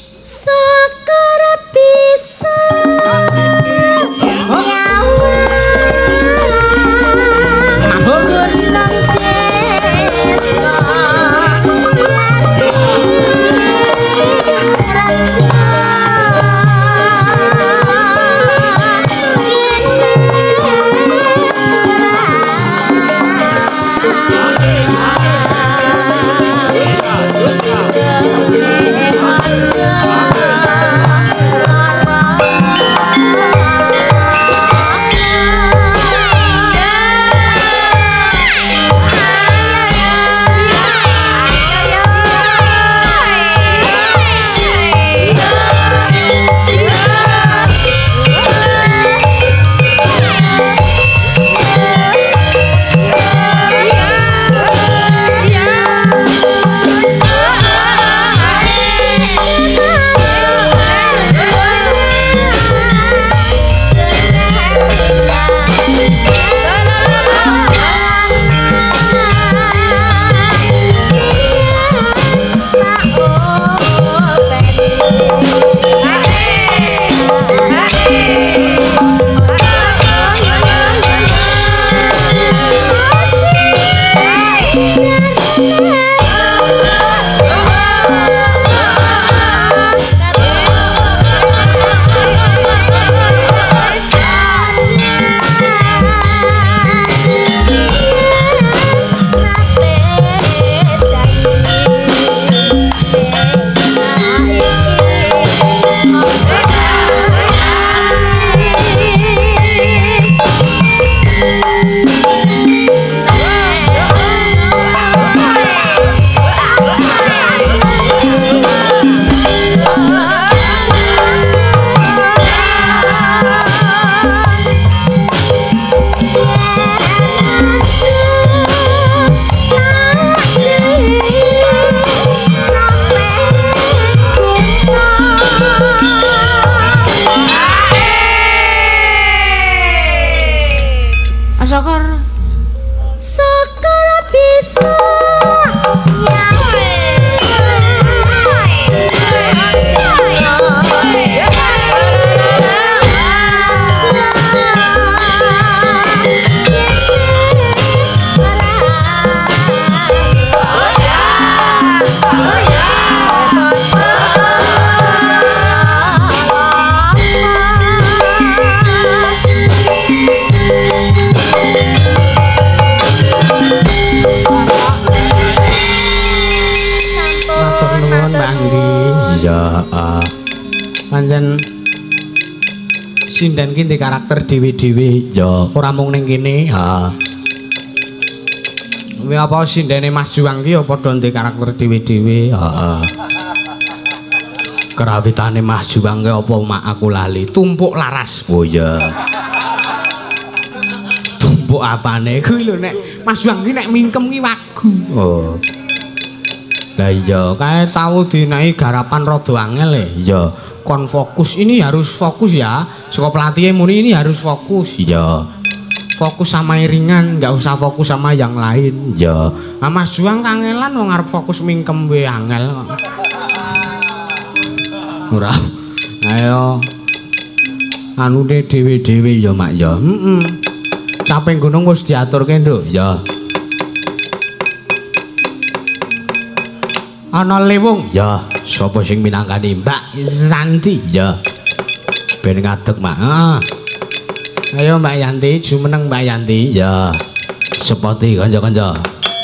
Sakar bisa nyawa gunung desa raja syukur bisa pancen sinden ki ndek karakter dhewe-dhewe ya ora mung ning kene ha kuwi apa sindene Mas Juang ki ya padha ndek karakter dhewe-dhewe heeh kerawitane Mas Juang ki apa mak aku lali tumpuk laras oh ya tumpuk apane kuwi lho nek Mas Juang ki nek mingkem ki wagu oh lah iya kae tau dinai garapan rada angel ya kon fokus ini harus fokus ya saka pelatihnya muni ini harus fokus ya fokus sama iringan nggak usah fokus sama yang lain ya Mas Juang kangelan wong arep fokus mingkem we angel ora ayo anu dhewe-dhewe ya mak ya caping gunung wis diaturke nduk ya ana lewung ya sapa sing minangkani Mbak Santi ya ben ngadeg mak ayo Mbak Yanti jumeneng Mbak Yanti ya sepati kanca-kanca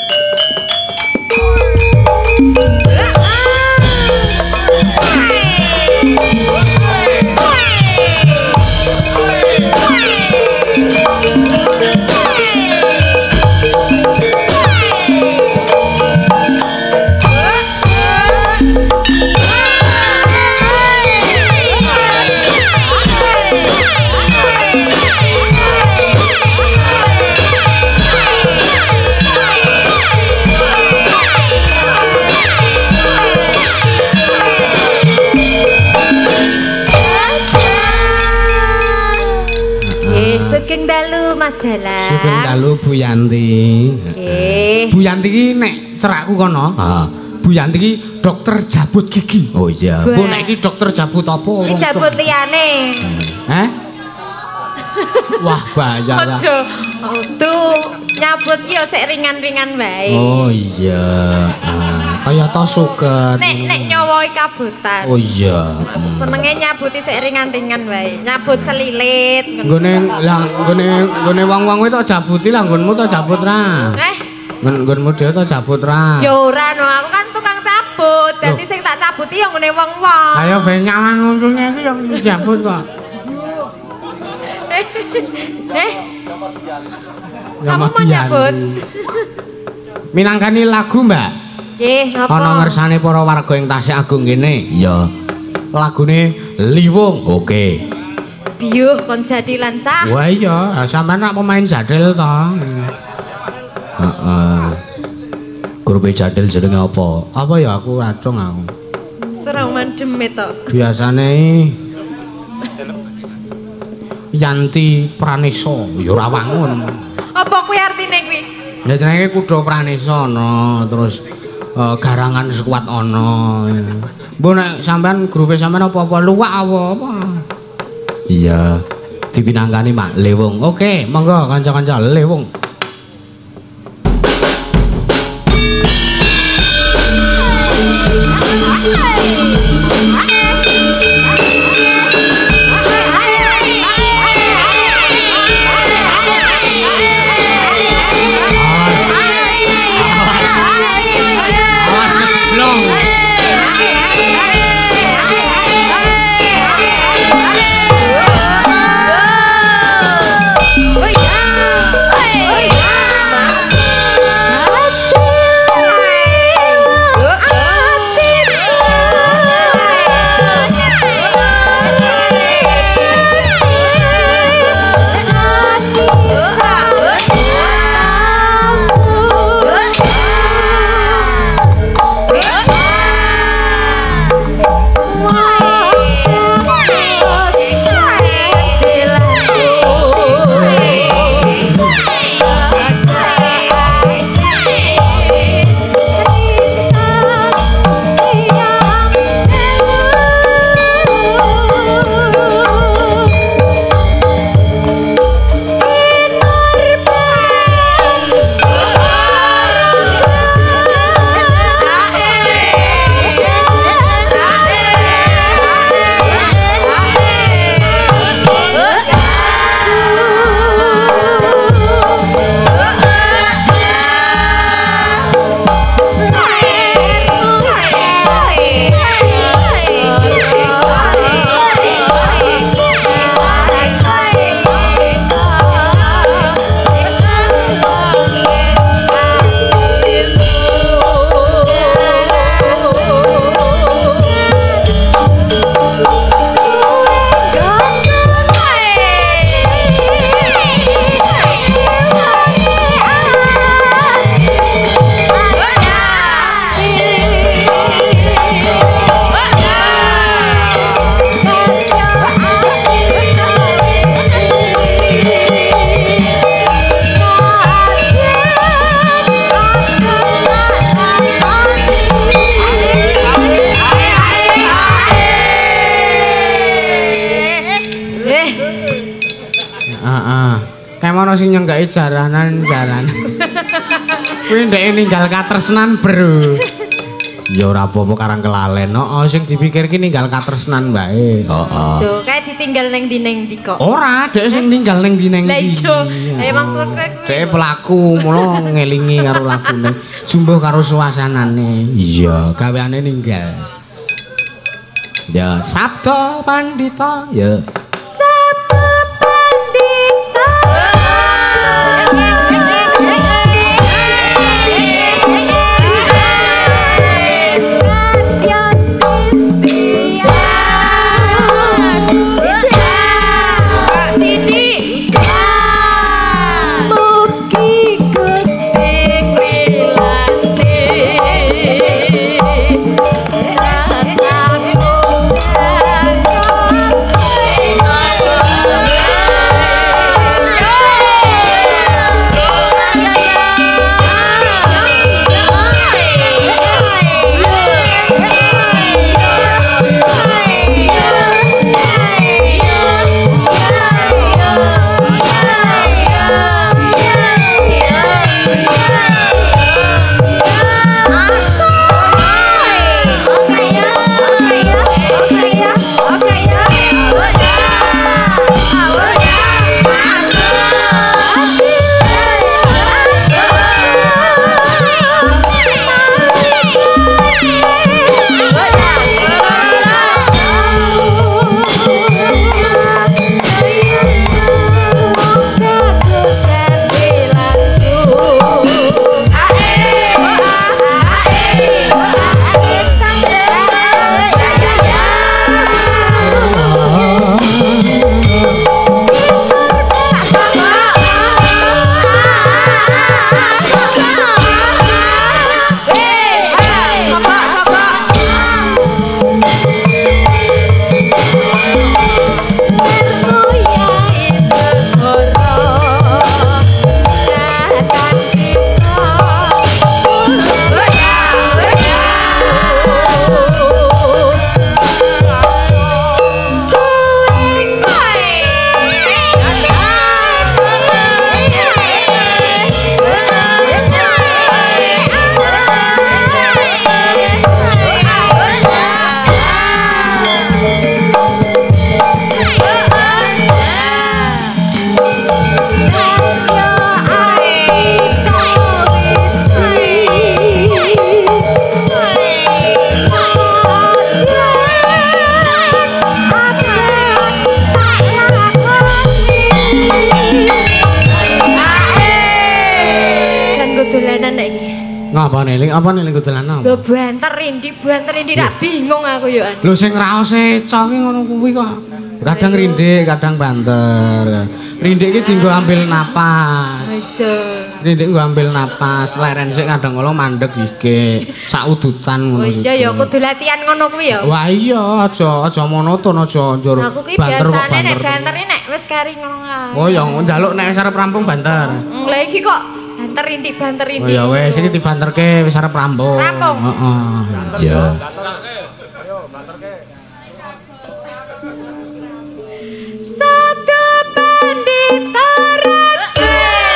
Sugeng dalu Mas Dalang. Sugeng dalu Bu Yanti. Nggih. Bu Yanti ki nek cerakku kono. Heeh. Bu Yanti ki dokter jabut gigi. Oh iya. Bu nek iki dokter jabut apa? Iki jabut liyane. Heh? Wah, bahaya lah. Ojo. Tuh, nyabut ki yo sik ringan-ringan wae. Oh iya. Kaya to suket. Nek nyowoi kabutan. Oh iya. Senenge nyabuti sik ringan-ringan wae. Nyabut selilit. Nggone wong-wong kuwi to jabuti lah nggonmu to jabut ra. Nggonmu dhewe to jabut ra. Ya ora no, aku kan tukang cabut. Dadi sing tak cabuti ya ngene wong-wong. Ayo ben nyaman untune iki yo jabut kok. Kamu mau nyabut? Minangkani lagu, Mbak? Nggih, napa? Ana ngersane para warga ing Tasik Agung kene. Iya. Lagune Liwung. Oke. Biyuh kon jadi lancah. Wah iya, sampean nak pemain jadil to. Heeh. Grup jadil jenenge apa? Apa ya aku radong aku. Surau mandem to. Biasane Yanti Pranesa, ya ora wangun. Apa kuwi artine kuwi? Ya jenenge Kuda Pranesa ana, terus garangan sekuat ana. Mbok nek sampean grupe sampean apa-apa luwak apa? Iya, dipinangkani Mak Lewung. Oke, monggo kanca-kanca Lewung. Oh sing nyenggaki jaranan. Kuwi ndek ninggal katresnan, Bro. Ya ora apa-apa karang kelalen. Sing dipikir ki ninggal katresnan bae. So, kae ditinggal ning ndi kok. Ora, dhek sing ninggal ning ndi. Lah iya. Ayo maksud kowe kuwi. Dhek pelaku, mulo ngelingi karo lagune. Jumbuh karo suasanane. Iya, gaweane ninggal. Ya, Sabda Pandita. Ya. Sabda Pandita. Apa ning dolanan? Lho banter rindi rak bingung aku yo. Lho sing raos eco ki ngono kuwi kok. Kadang rindik, kadang banter. Rindik ki dienggo ambil napas. Rindik nggo ambil napas, leren sik kadang kala mandeg iki. Sak udutan ngono. Iya ya kudu latihan ngono kuwi ya. Wah iya, aja monoton aja njur. Aku ki biasane nek bantere nek wis kari ngono ae. Oh ya njaluk nek arep rampung banter. Lah iki kok banter rindik. Oh ya wis iki dibanterke wis arep rampung. Heeh. Iya. Sabda Pandita Raksa.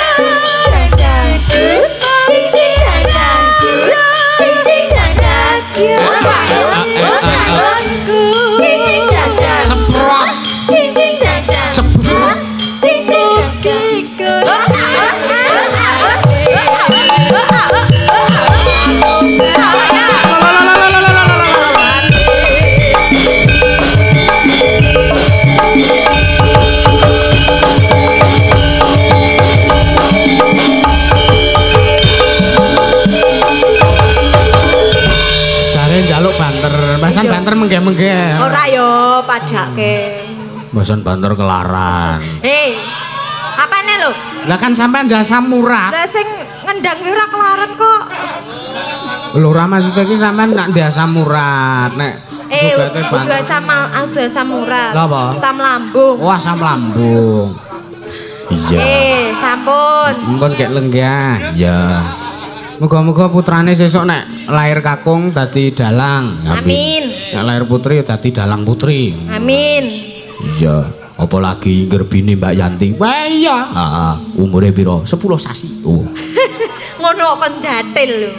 Mbasan banter menggeh-menggeh. Ora yo padake. Mbasan banter kelaran. Apane lho? Lah kan sampean jasa murah. Lah sing ngendang ora kelaran kok. Lho ora maksud iki sampean nak jasa murah. Nek udah asam urat. Lha apa? Asam lambung. Wah, asam lambung. Iya. Sampun. Mumpun kek lenggah. Iya. Muga-muga putrane sesuk nek lahir kakung dadi dalang. Amin. Nek lahir putri dadi dalang putri. Amin. Iya. Apalagi ngerbini Mbak Yanti. Wah iya. Heeh, umure piro? 10 sasi. Oh. Ngono kon jatil lho.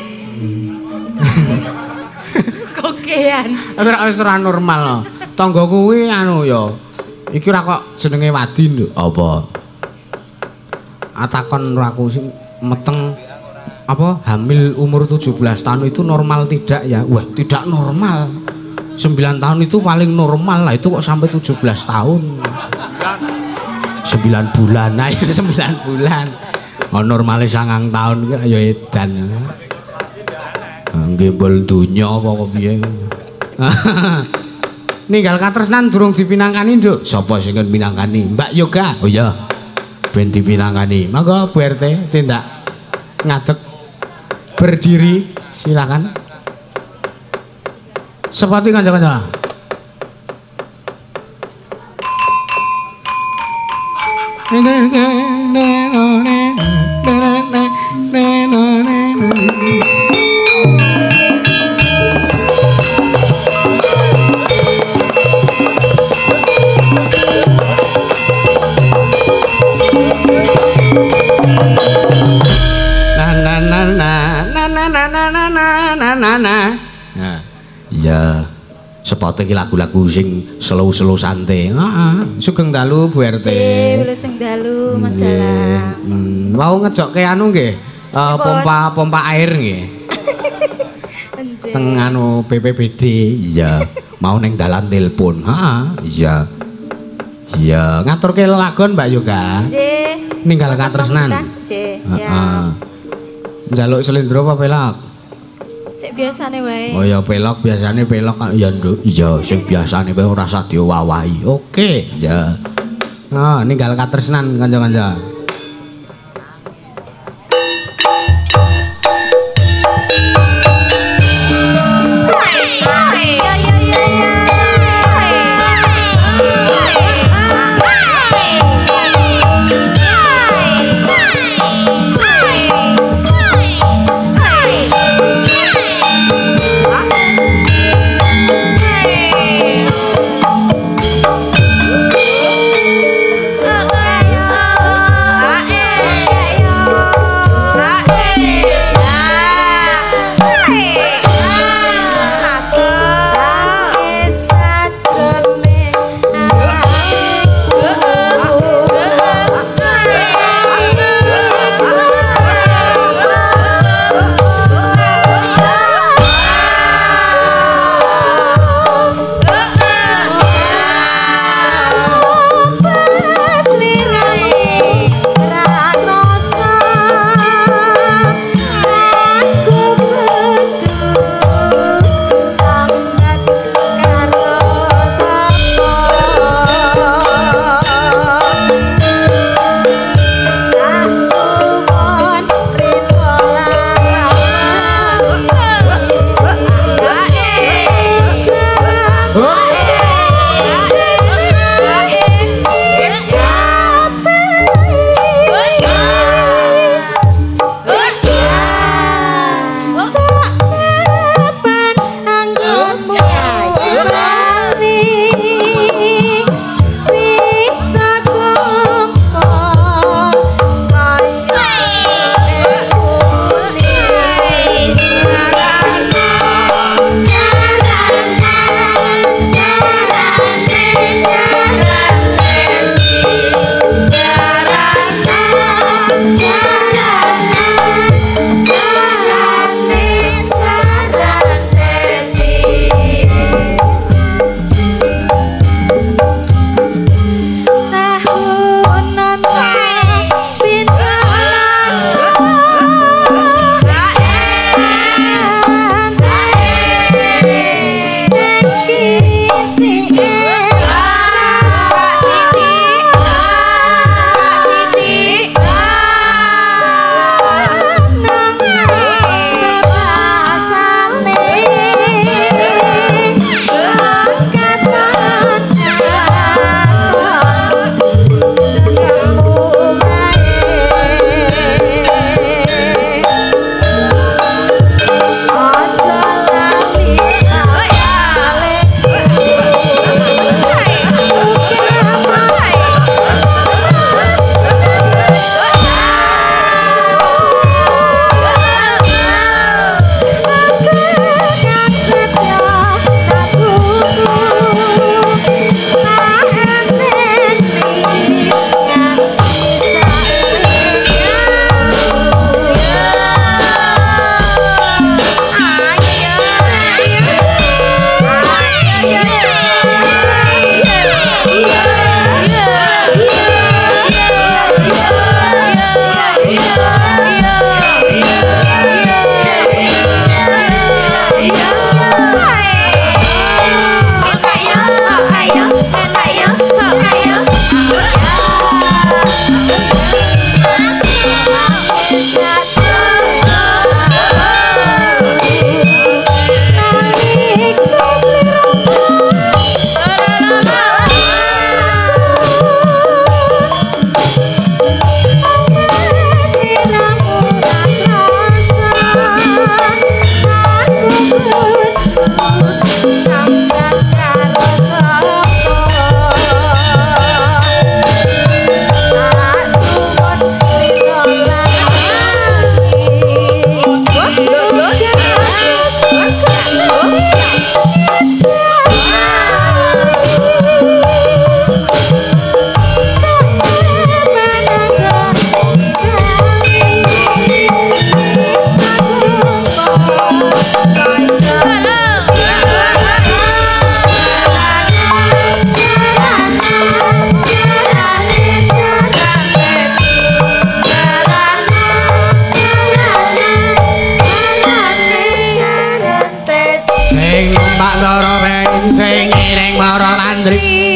Kokean. Wis ora normal. Tangga kuwi anu ya. Iki ora kok jenenge wadi lho. Apa? Atakon aku sing meteng apa hamil umur 17 tahun itu normal tidak ya? Wah, tidak normal. 9 tahun itu paling normal lah, itu kok sampai 17 tahun. 9 bulan, nah ya 9 bulan. Oh normalnya 9 tahun kira ya edan. Nggih dunya apa kok piye. Ninggal katresnan durung dipinangkani, Nduk. Sapa sing pinangkani? Mbak Yoga. Oh iya. Ben dipinangkani. Monggo Bu RT tindak ngadeg berdiri silakan. Sepati kanca-kanca. Ya, sepatu iki lagu-lagu sing slow-slow santai. Heeh. Sugeng dalu Bu RT. Nggih, sing dalu Mas Dalang. Mau ngejokke anu nggih, pompa air nggih. Teng anu BPBD. Iya, mau ning dalan telepon. Heeh, iya. Iya, ngaturke lelagon Mbak Yoga. Nggih. Ninggal katresnan. Nggih, siap. Njaluk slendro apa pelak? Sik biasane wae. Oh ya pelok biasane pelok kan ya Nduk. Iya sing biasane wae ora usah diowahi. Oke, ya. Nah, ninggal katresnan kanca-kanca. Ndara Reng sing ngiring para mantri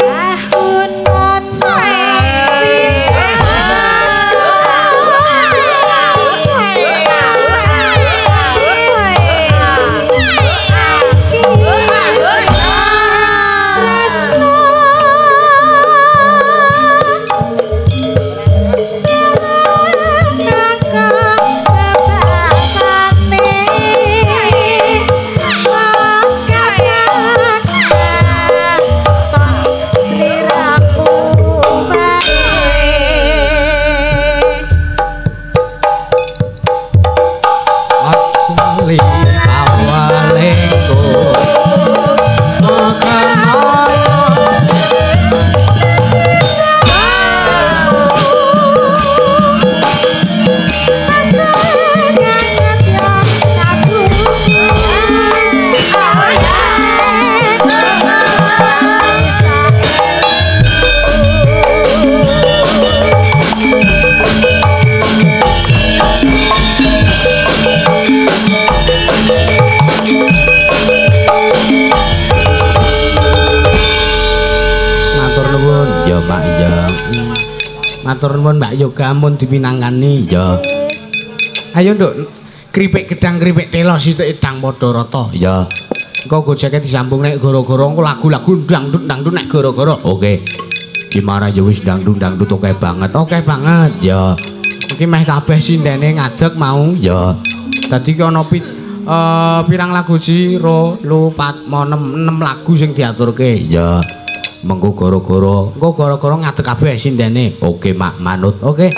matur nuwun Mbak Yoga mun dipinangkani ya. Ayo Nduk, kripik gedang kripik telo sithik edang padha rata ya. Engko gojeke disambung nek gara-gara engko lagu-lagu dangdut nek gara-gara. Oke. Gimana ya wis dangdut oke banget ya. Iki meh kabeh sindene ngadeg mau ya. Dadi ki ana pirang lagu jiro lu pat mo 6 lagu sing diaturke ya. Mengko gara-gara ngadeg kabeh sindene. Oke mak manut. Oke.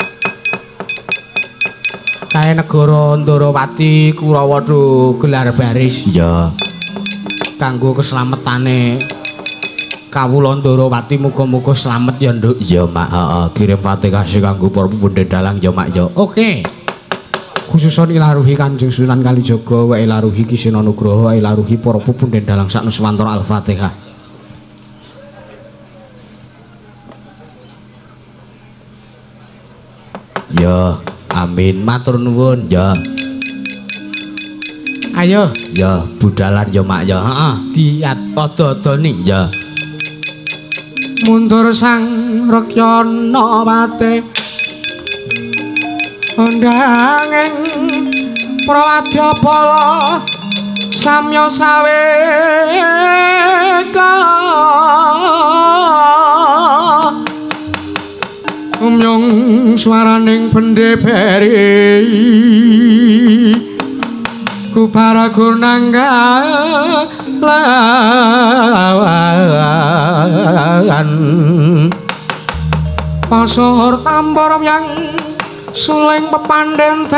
Kae negara Ndarawati Kurawa gelar baris ya. Kanggo keslametane kawula Ndarawati muga-muga slamet ya Nduk. Ya mak, heeh. Kirim Fatihah kanggo para pundhen dalang ya mak ya. Oke. Khususon ilaruhi Kanjeng Sunan Kalijaga wa ilaruhi Kisena Nugraha wa ilaruhi para pundhen dalang sak Nuswantara Al-Fatihah. Ya, amin. Matur nuwun ya. Ayo, ya budalan ya mak ya. Heeh, diat-odoni ya. Mundur sang Rekyana Pate. Ondanging Prawadyabala samya saweka. Umyong swaraning pendheperi kupara gunanggalan pasor tambor yang suling pepandhen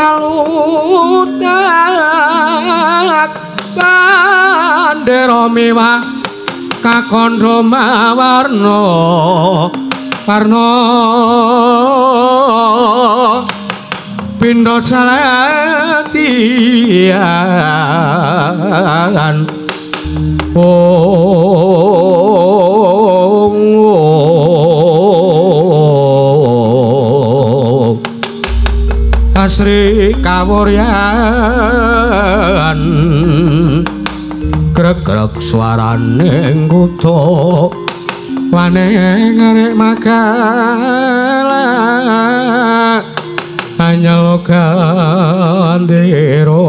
talutak bandera mewah kakandha mawarna Pindha Jalatian Asri Kawuryan greg-greg swaraning kutha wane ngarek magala hanya gandero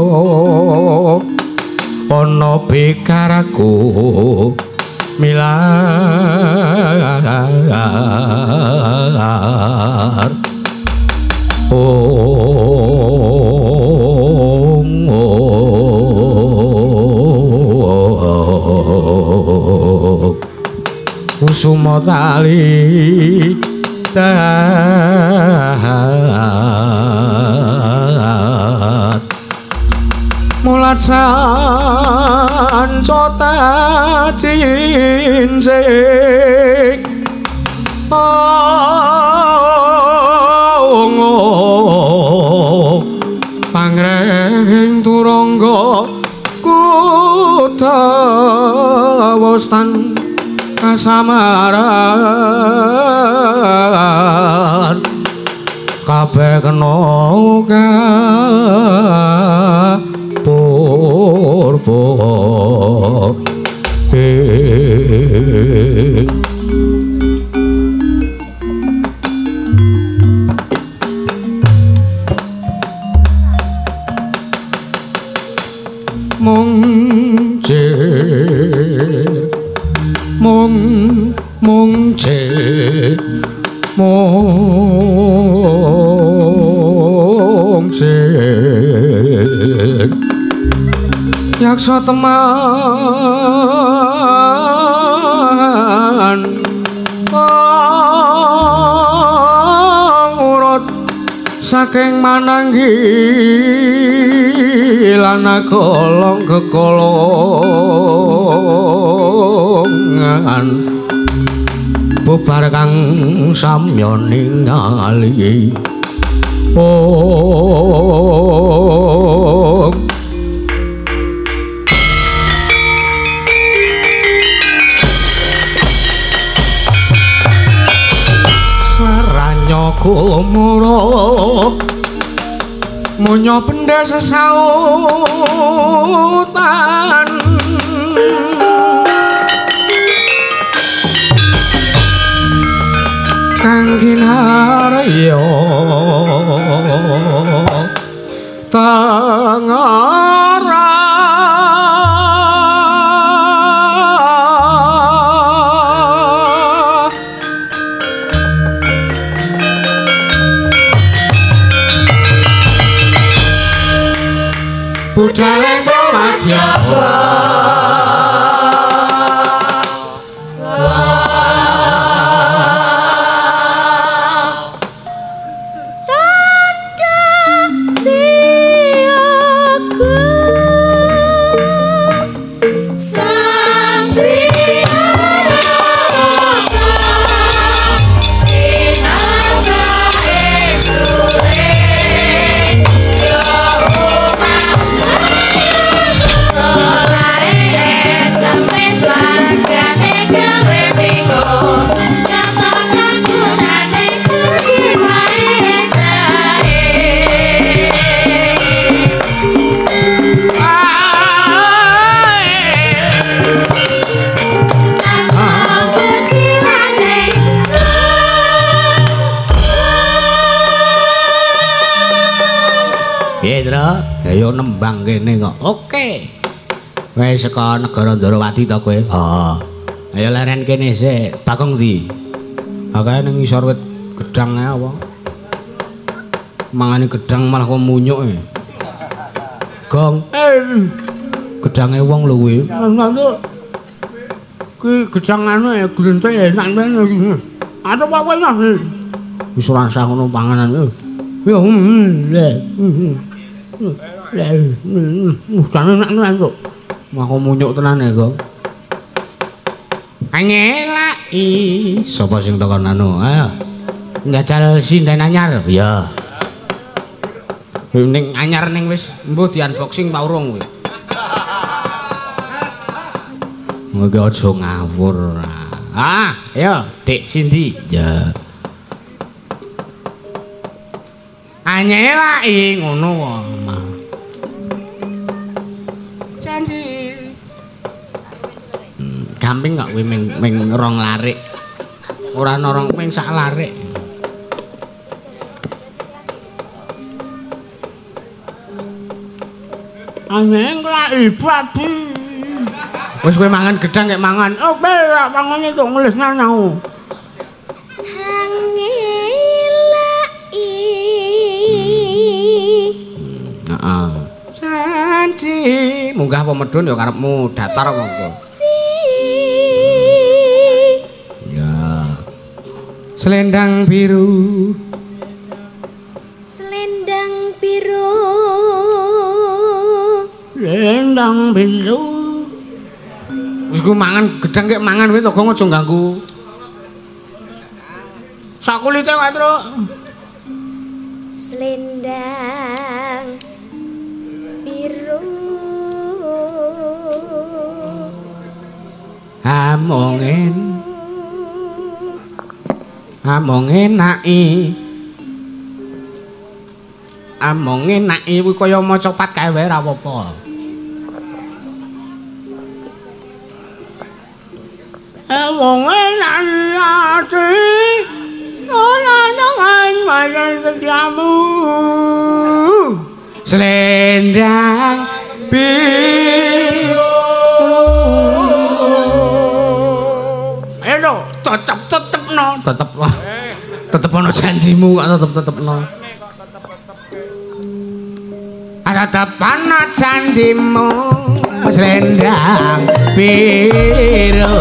ana bikaraku milar Kusuma tali tahat mulat sancota cinsik pangrehing turangga kutawastan kasamaran kabeh kena kapurba mung jek yaksa teman urut saking mananggi lan golong kekolongan bubar kang samya ningali saranya kumuro munyo benda sesautan kang kinarya tangara budale Pramadya ayo nembang kene kok. Oke. Wis saka negara Ndarawati to kowe? Heeh. Ayo leren kene sik. Bakong ndi? Akeh ning ngisor wit gedang ae apa? Mangane gedang malah kok munyuk e. Gong. Gedange wong lho kuwi. Kuwi gedang anu ya glenteng enak men. Ada apa ya? Wis ora usah ngono panganan. Ya mustane enak kok. Mako munyuk tenan ya, Gong. Angelaki. Sapa sing takon anu? Ayo. Njajal sinden anyar. Ya. Ning anyar ning wis mbuh di-unboxing ta urung kowe? Ngono aja ngawur. Ah, ayo, Dik Sindi. Ya. Angelaki ngono wae. Janji. Gamping kok kowe ming rong larik. Ora norong ming sak larik. Angelaki babi. Wis kowe mangan gedang kek mangan. Oh, kowe pangane tok ngelis nang. Janji munggah apa medun ya karepmu datar monggo. Ya. Selendang biru. Selendang biru. Selendang biru. Wis ku mangan gedang kek mangan kowe to aja ganggu. Sakulite wae, Tru. Selendang biru among enaki kuwi kaya maca pat kae wae ora apa-apa. Among enaki ora nang mayan setiamu selendang biru. tetepno. Tetep ana janjimu kok tetepno. Tetep ana janjimu selendang biru.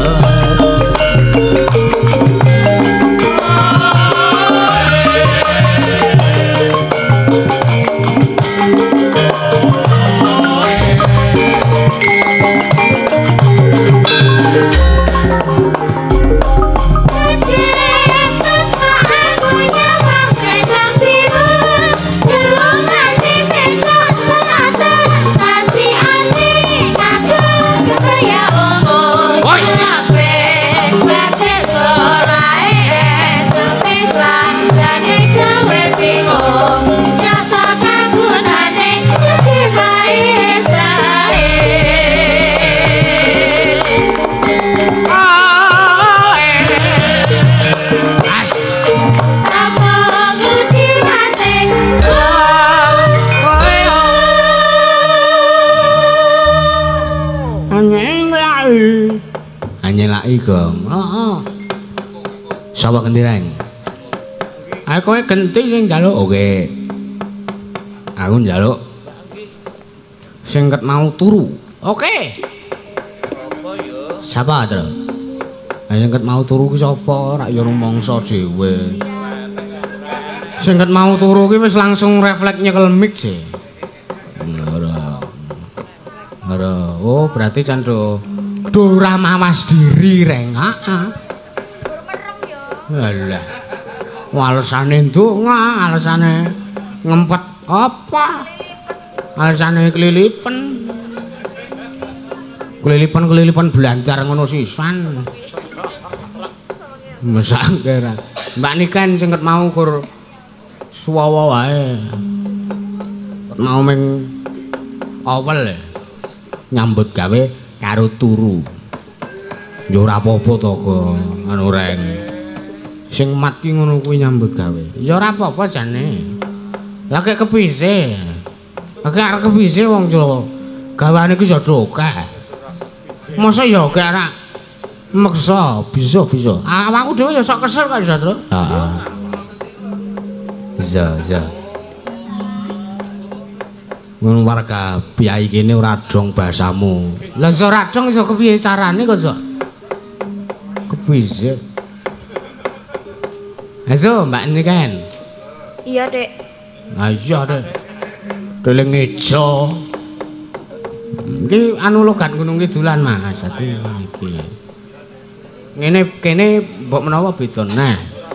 Nyelaki Gong. Heeh. Sapa kendireng? Ae kowe genti sing njaluk. Oke. Aku njaluk. Sing ket mau turu. Oke. Sapa ya? Sapa, Tru? Sing ket mau turu ki sapa? Rak ya rumangsa dhewe. Sing ket mau turu ki wis langsung refleks nyekel mic sih. Ora. Oh, berarti candho Dora mawas diri reng. Heeh. Merem ya. Alah. Alasane ndonga, alasane ngempet apa? Alasane kelilipen. Kelilipen blantar ngono sisan. Mesangke. Mbak Niken sing ket mau kur suwawa wae. Ket mau ming awel nyambut gawe karo turu. Ya ora apa-apa to, anu reng. Sing mat ki ngono kuwi nyambut gawe. Ya ora apa-apa jane. Lah kek kepise. Kek arep kepise wong Jawa. Gawane ki padha akeh. Masa ya kek ora meksa, bisa. Awakku dhewe ya sok kesel kok iso, Tru. Heeh. Iya. Ngono warga piyai kene ora dong basamu. Lah iso ora dong iso kepiye carane kok iso? Kepiye? Ayo Mbak Niken. Iya, Dek. Ah iya, Dek. Dele ngejo. Iki anu logat Gunung Kidulan, Mas. Dadi iki. Ngene kene mbok menawa beda nah.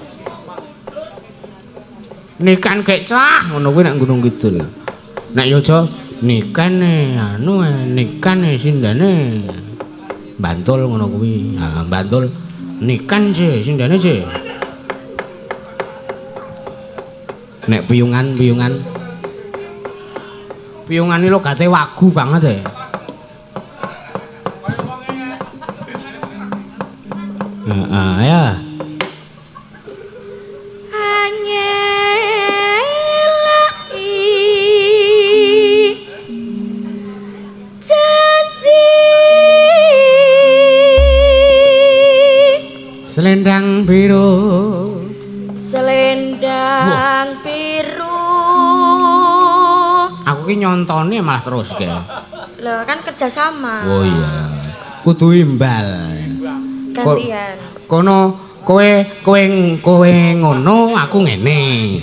Niken gek cah ngono kuwi nek Gunung Kidul. Nek yo aja nikane anu nikane sindane Bantul ngono kuwi. Ha Bantul nikan sih sindane sih. Nek piyungan iki lho gate wagu banget ya. Heeh ya. Selendang biru. Selendang biru. Aku ki nyontone malah terus ke. Loh, kan kerja sama. Oh iya. Kudu imbal. Gantian. Kono kowe ngono, aku ngene.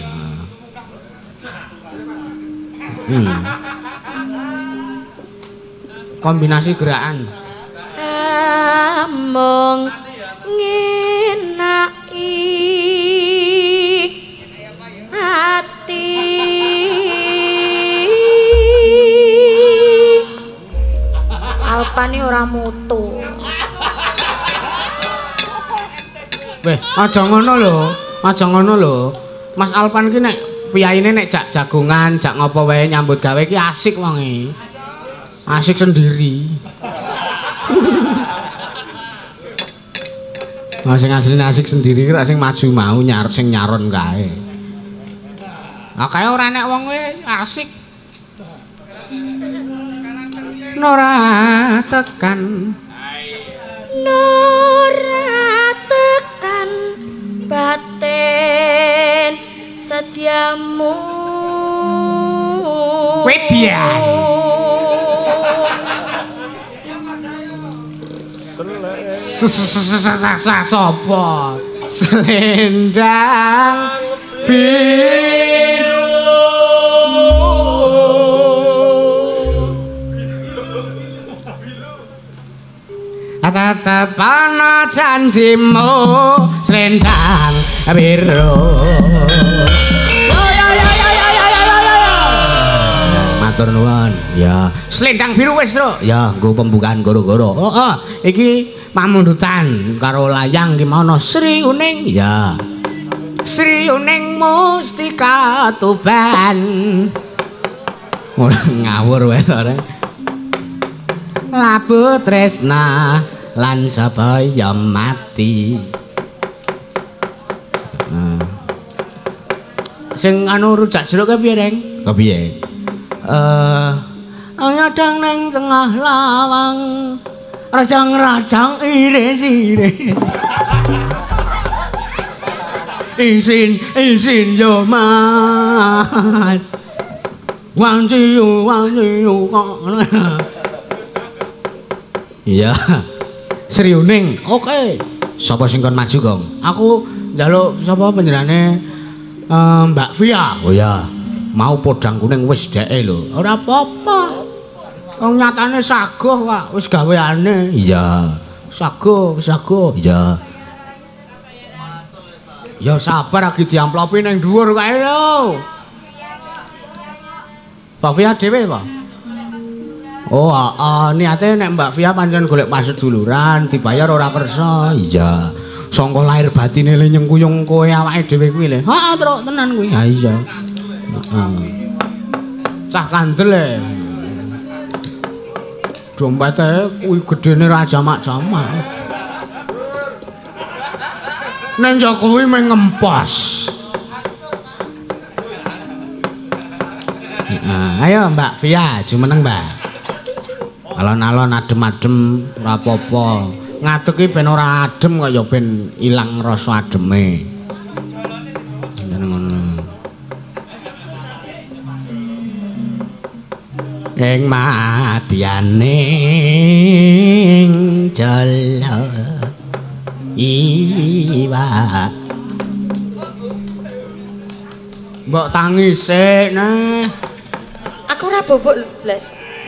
Kombinasi gerakan. Among ngenaki hati Alpane ora mutu. Weh, aja ngono lho. Mas Alpan ki nek piyaine nek jak jagongan, jak ngopo wae nyambut gawe ki asik wonge. Asik sendiri. Nah, sing asline asik sendiri kira sing maju mau sing nyaron kae. Nah, kae ora nek wong kowe asik. Nora tekan. Nora tekan. batin setiamu Wedian sapa selendang biru tatapan janjimu selendang biru matur nuwun ya selendang biru wis Tru ya nggo pembukaan goro-goro iki pamundutan karo layang ki mana Sri Uning ya Sri Uning Mustika Tuban ora ngawur wae to labu tresna lan sabaya mati sing anu rujak jeruk ke piye Reng? Kepiye? Nyadang nang tengah lawang rajang-rajang iris-iris isin yo mas wanci kok iya Sri Uning oke sapa sing kon maju Gong aku njaluk sapa panjenengane Mbak Via oh ya mau podang kuning wis dheke lho ora apa-apa wong nyatane saguh Pak wis gaweane iya saguh iya ya sabar lagi diamplopi ning dhuwur kae yo Mbak Via dhewe Pak oh niate nek Mbak Via pancen golek paseduluran dibayar ora kersa iya sangka lahir batine le nyengkuyung kowe awake dhewe kuwi le heeh Truk tenan kuwi ha iya cah kandel e dompete kuwi gedene ra jamak-jamak nang Jokowi meng ngempos ayo Mbak Via jumeneng Mbak alon-alon adem-adem ora apa-apa ngadeg iki ben ora adem kaya ben ilang rasa ademe ngono ing madyaning jala iwa mbok tangi sik nah aku ora bobok blas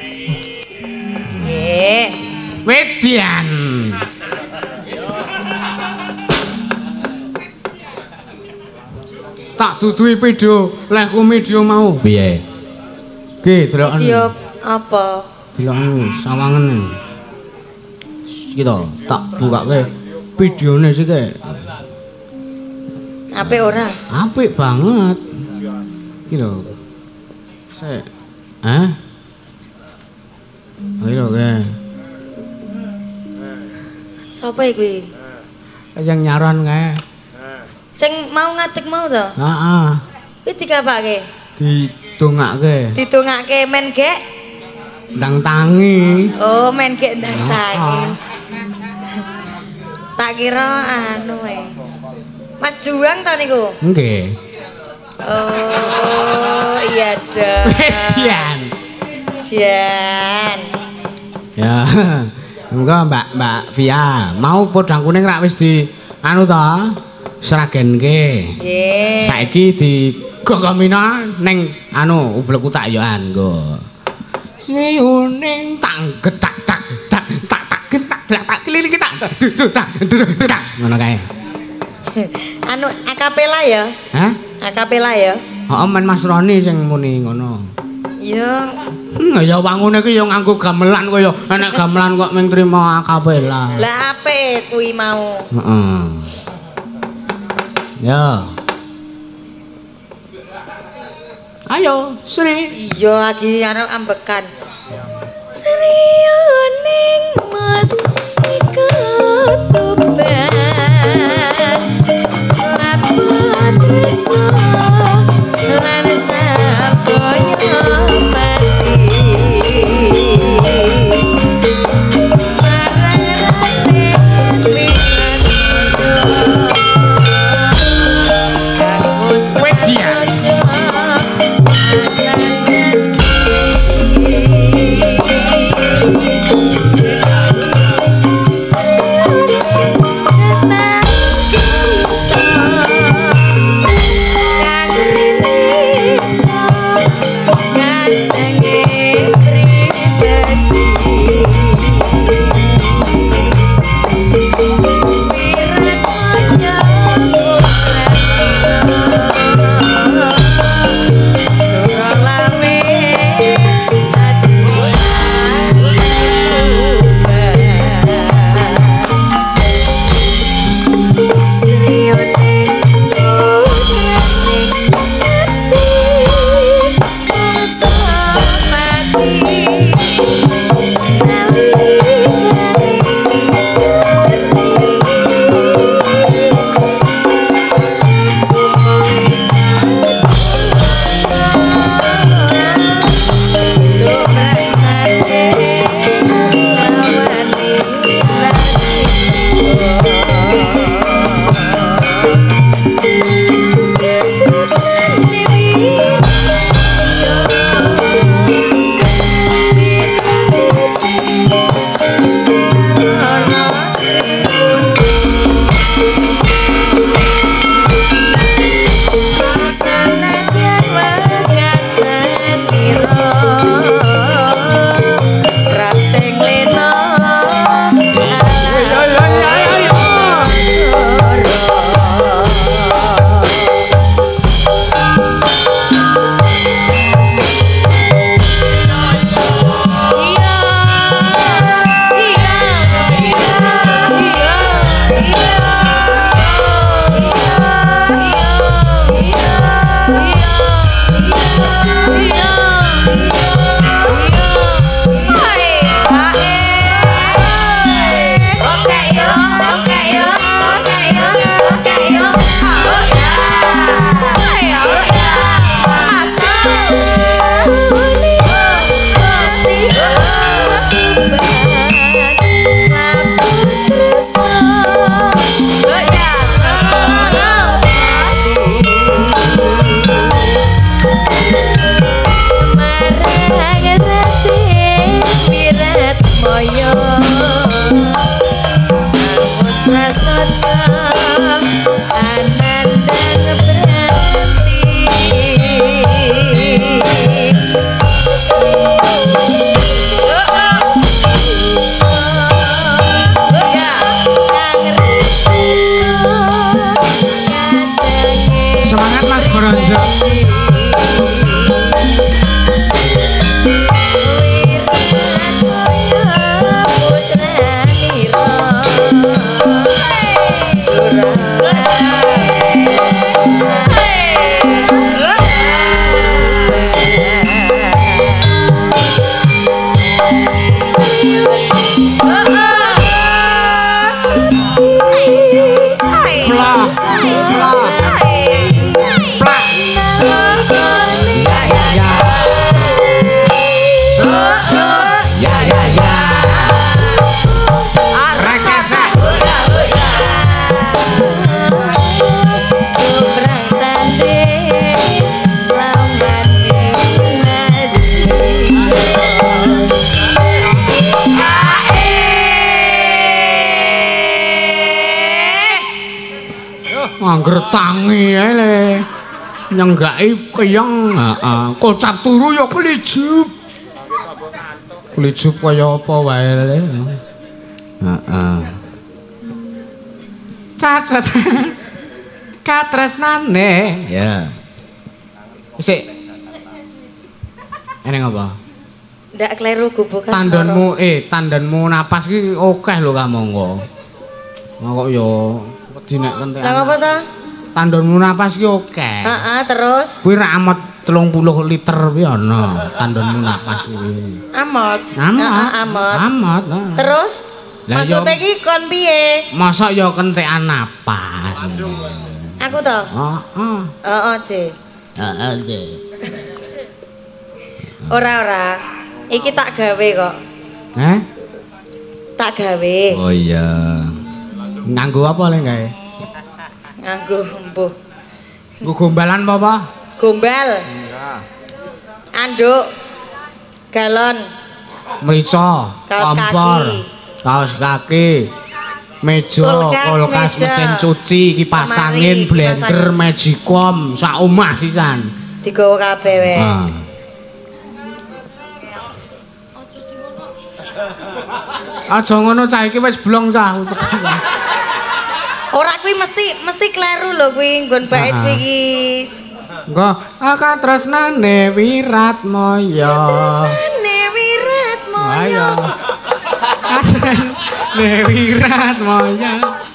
nggih Wedian tak duduhi video lehku video mau piye nggih deloken video apa deloken sawangen iki to tak bukake videone sik apik ora apik banget iki lho sik ayo ke sapa iki yang nyaron kae sing mau ngadeg mau to heeh iki dikapake didongake men gek ndang tangi oh men gek ndang tangi tak kira anu Mas Juang to niku nggih oh iya dong Jan ya enggak Mbak Via mau podang kuning rak wis di anu to seragenke nggih saiki di gogomina ning anu ubleku tak yo anggo Sri Uning tang getak tak getak keliling kita ngono kae anu akapela ya hah akapela ya heeh men Mas Roni sing muni ngono ya ya wangune iki ya nganggo gamelan kaya enek gamelan kok ming trima akapela lah apik kuwi mau heeh ya ayo Sri iya lagi arep ambekan Sri Uning Mustika Tuban laput tresna lan sabaya mati marang raden ya ya ya. Rakyat. Kubrang tanding lamban ngaji. Angger tangi ae le. Nyenggaki keyang, heeh. Kocap turu ya kelijup. Kelijup kaya apa wae le. Heeh. Catet. Katresnane, ya. Sik. Eneng apa? Ndak kleru gubuk Tandonmu napas ki akeh lho kamangka. Kok ya wedi nek kentekan. Lah apa ta? Tandonmu napas ki akeh. Heeh, terus Kuwi rak amot 30 liter kuwi ana tandonmu napas kuwi. amot. Amot. Heeh, amot. Amot. Terus Lah, maksudnya iki kon piye? Masa ya kentekan napas. Aku to? Heeh. Heeh, Ce. Heeh, Cek. Ora. Iki tak gawe kok. Tak gawe. Oh iya. Nganggo apa le gawe? Nganggo embuh. Nggo gombalan apa? Gombal. Anduk. Galon. Merica, Kaos kompor, kaki. kaos kaki, meja, kulkas, meja. mesin cuci, kipas Lemari, angin, kipas blender, angin. magicom, sak omah sisan. Digawa kabeh wae. Ah. Aja ngono cah iki wis blong cah. Ora kuwi mesti kleru lho kuwi nggon bait kuwi iki. Engko akan tresnane Wiratmaya. Tresnane Wiratmaya. Ayo. Tresnane Wiratmaya.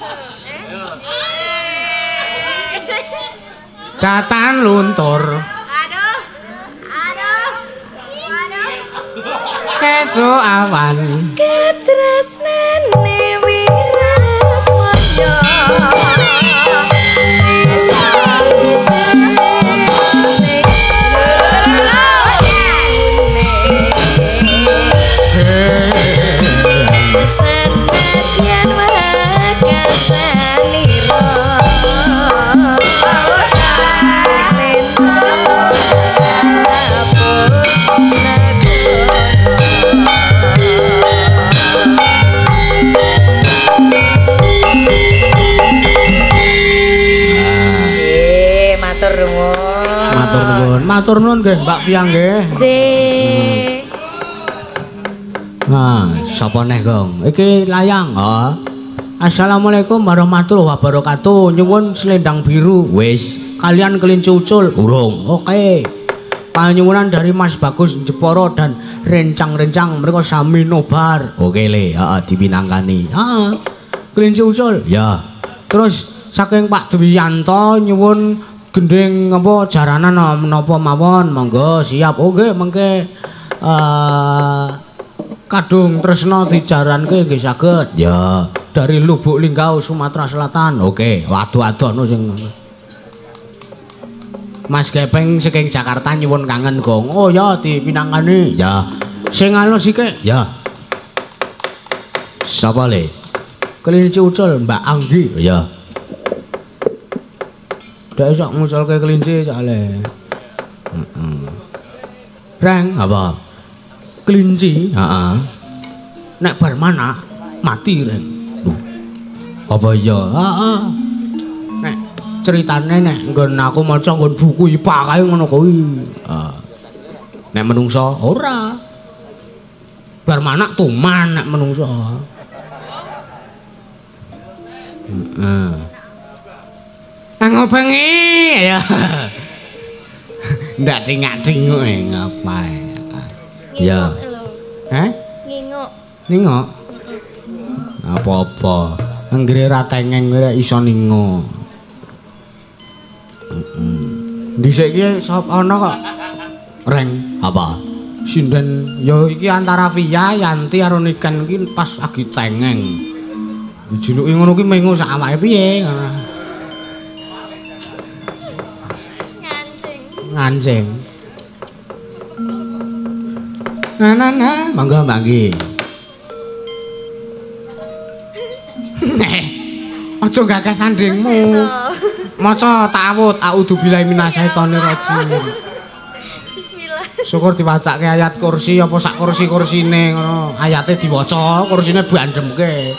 Datan luntur. Aduh. Esuk awan. Tresnane Wiratmaya. Senadyan wakasanira Matur nuwun nggih Mbak Fiang nggih. Nah, sapa neh, Gong? Iki layang. Oh. Assalamualaikum warahmatullahi wabarakatuh. Nyuwun selendang biru. Wis, kalian kelinci ucul. Urung. Oke. Panyuwunan dari Mas Bagus Jeporo dan rencang-rencang mereka sami nobar. Oke le, dipinangkani. Kelinci ucul. Ya. Terus saking Pak Dwiyanto nyuwun gending apa jaranan menapa mawon. Monggo siap. Oke, mengke kadung tresna dijaranke nggih saged. Ya, dari Lubuk Linggau Sumatera Selatan. Oke, waduh-adono sing Mas Gepeng saking Jakarta nyuwun kangen, Gong. Oh ya dipinangkani. Ya. Sing alus iki. Ya. Sapa le? Kelinci ucul Mbak Anggi. Ya. Dak iso nguculke kelinci soalé. Reng apa? Kelinci, nek bar mana mati reng. Apa iya? Nek ceritane nek nggon aku maca nggon buku IPA kae ngono kuwi. Nek menungso ora. Bar mana tuman nek menungso. Ngobengi ya. Ndak dingak-dinguk ngapae. Ya. Nginguk. Ningok. Apa-apa. Anggere ra tengeng ora iso ningo. Dhisik iki sapa ana kok? Reng apa? Sinden ya iki antara Via, Yanti karo Niken iki pas lagi tengeng. Dijuluki ngono ki mengo sak awake piye? Ngancing. Nah. Monggo Mbak nggih. Aja gagas sandingmu. Maca ta'awudz a'udzubillahi minasyaitonir rajim. Bismillah. Syukur diwacake ayat kursi apa sak kursi-kursine ngono. Ayate diwaca, kursine bandemke.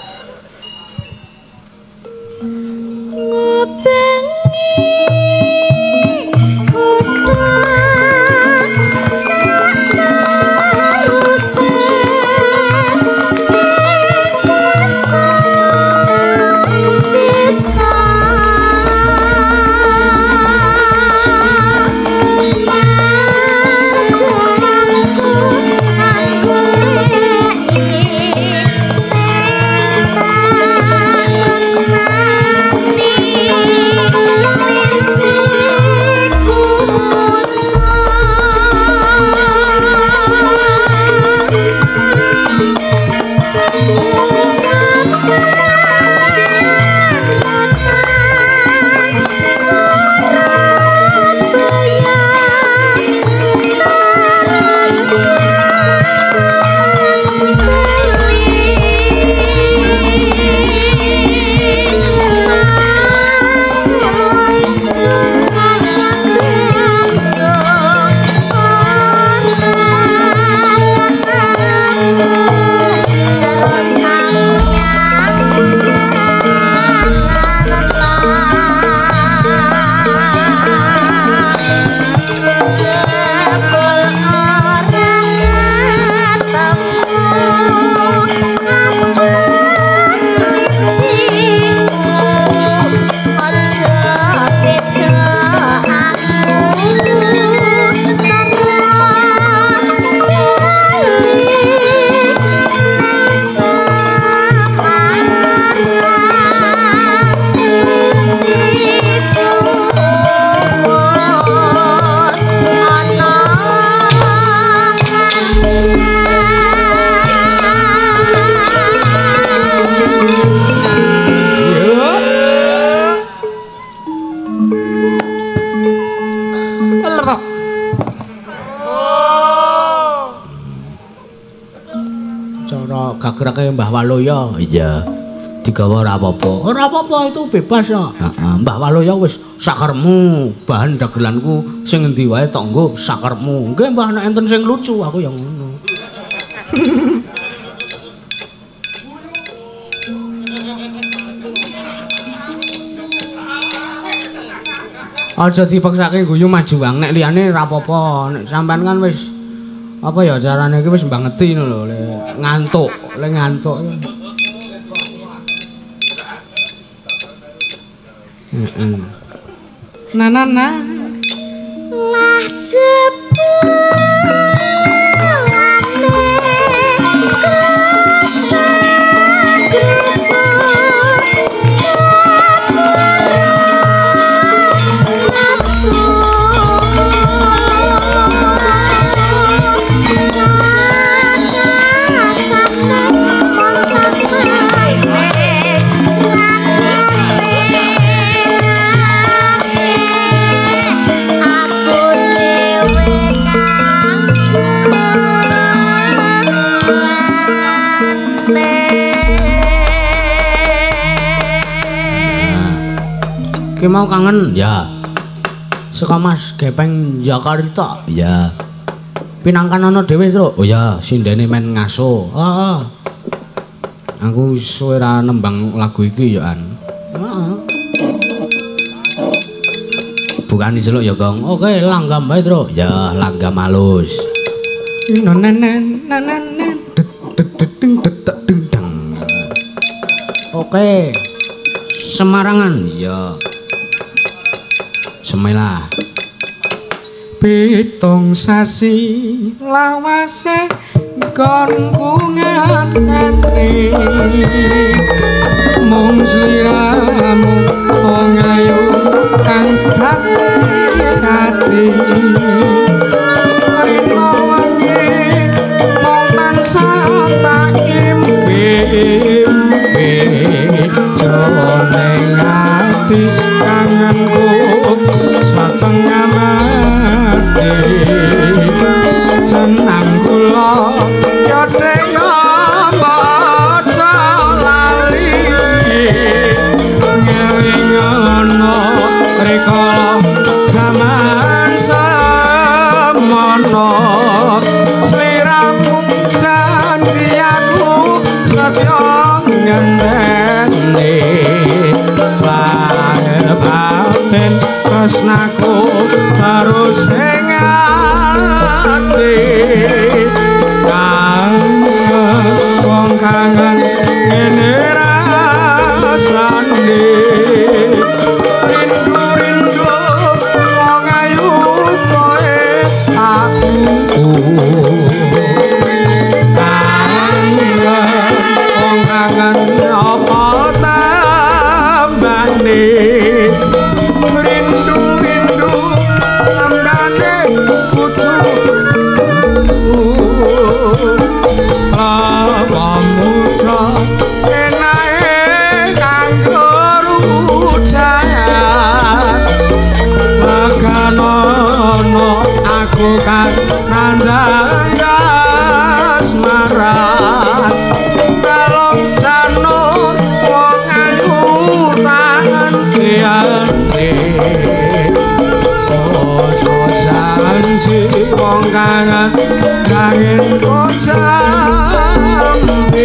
Gagerake Mbah Waloya. Iya. Digawa ora apa-apa. Ora apa-apa itu bebas ya. Heeh, Mbah Waloya wis sakarmu, bahan dagelanku sing endi wae tok nggo sakarmu. Nggih Mbah nek enten sing lucu aku ya ngono. Aja dipaksake guyu maju wang nek liyane ora apa-apa. Nek sampean kan wis apa ya carane iki wis mbangeti ngono lho, ngantuk, ngantuk. Heeh. Nah. Lah jebulane krasa nafsu Ki mau kangen ya. Saka Mas Gepeng Jakarta. Ya. Pinangkan ana dhewe, Truk. Oh ya, sindene men ngaso. Heeh. Aku suwe ra nembang lagu iki ya an. Heeh. Bukan diceluk ya, Gong. Oke, langgam bae, Truk. Ya, langgam halus. Oke. Semarangan, ya. Semelah. Pitung sasi lawase kongkungan ngane mung sliramu wong ayu kang ati rino wengi mung tansah tak impi-impi jroning ati kangenku setengah mati jeneng kula tresnaku terus sing ati wong kangen ngene rasane rindu wong ayu koe aku kangen apa tambane rindu tambane kudu lawamutra enae kanggo rujayan maganono aku kan nandang asmara kalong janur wong ayu tangan diane ojo janji wong kangen kangen kocambi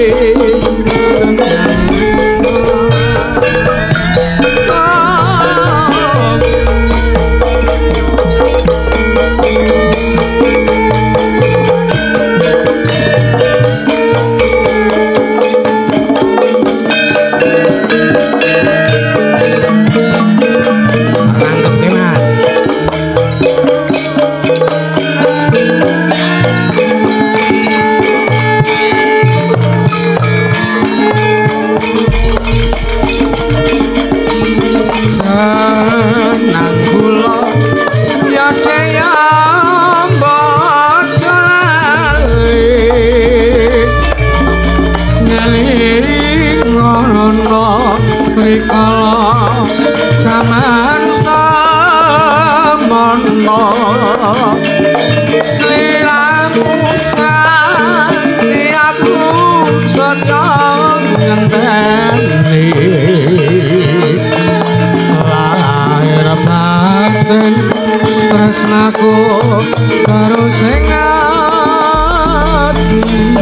jaman semono sliramu janji aku sedya ngenteni lahir batin tresnaku terus sing ati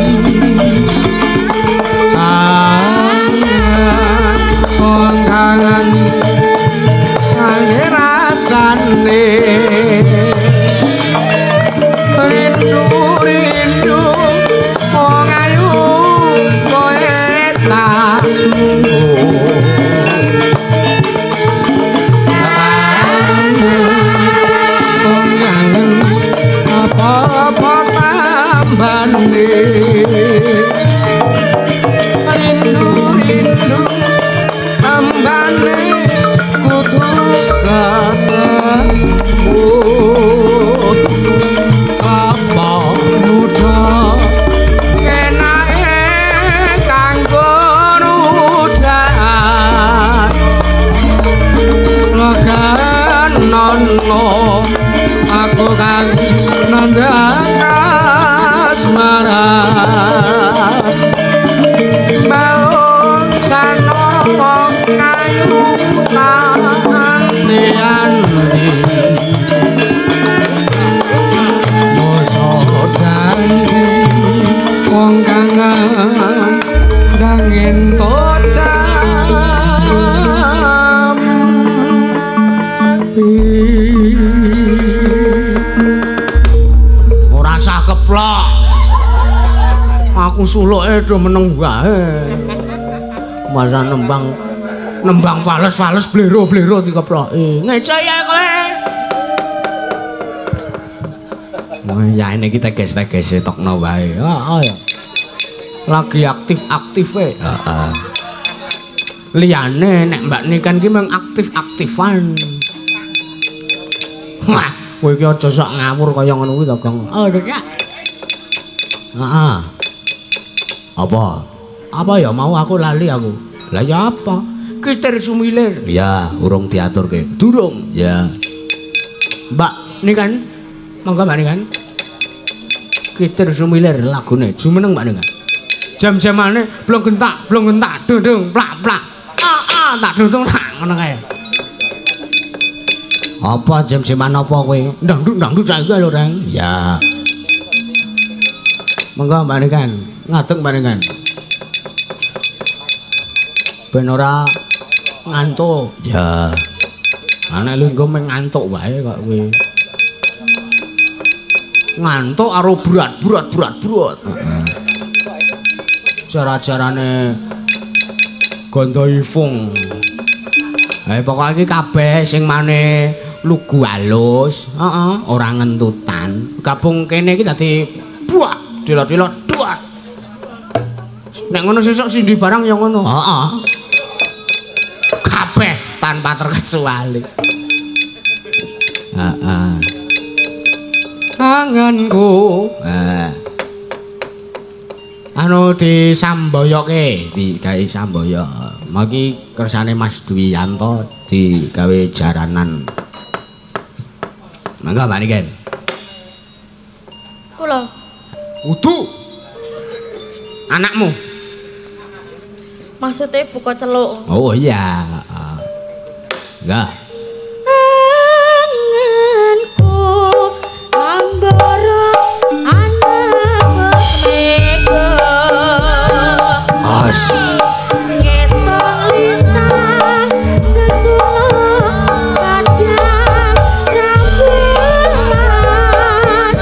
kangen rasane rindu wong ayu koe tak kangen apa-apa tambane rindu tambane kudu ketemu apa muda enake kanggo rujakan leganono aku kang nandang asmara balon sanok kayu nanti moso janji wong kangen dangen tocam ora sah keplok aku suluke do meneng wae masa nembang fales blero dikeploki ngece ya kowe ya ini kita teges tokno wae ya lagi aktif-aktive liyane nek mbak nikan ki mung aktif-aktifan wah kowe iki aja sok ngawur kaya ngono kuwi to Gong oh ya apa ya mau aku lali aku lah ya apa Kitir Sumilir ya urung diaturke durung ya mbak nikan monggo mbak nikan Kitir Sumilir lagune jumeneng mbak nikan jam-jamane blong gentak dung plak tak dung tak ngono kae apa jam-jaman apa kowe ndangdut saiki lho Reng ya monggo mbak nikan ngadeg mbak nikan ben ora ngantuk ya Nek lungguh meng ngantuk wae kok kowe. Ngantuk karo berat. Cara-carane gondo ifung. Pokoke iki kabeh sing mane lugu halus, ora ngentutan. Gabung kene iki dadi buak, dilot-dilot duak. Nek ngono sesuk sindi barang ya ngono. Heeh. Kabeh tanpa terkecuali. Heeh. Anganku. Anu disamboyoke, digawe samboyo. Maki kersane Mas Dwiyanto digawe jaranan. Mangga Mbak Niken. Kula. Udu. Anakmu. Maksudnya buka celuk. Oh iya. Enggak. Anganku ambara anak mesmega. As. Ngetong lintang sesuluk kadang rambulan.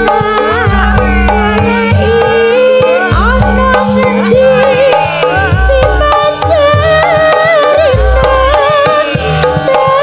Ana ngendi simpan cerita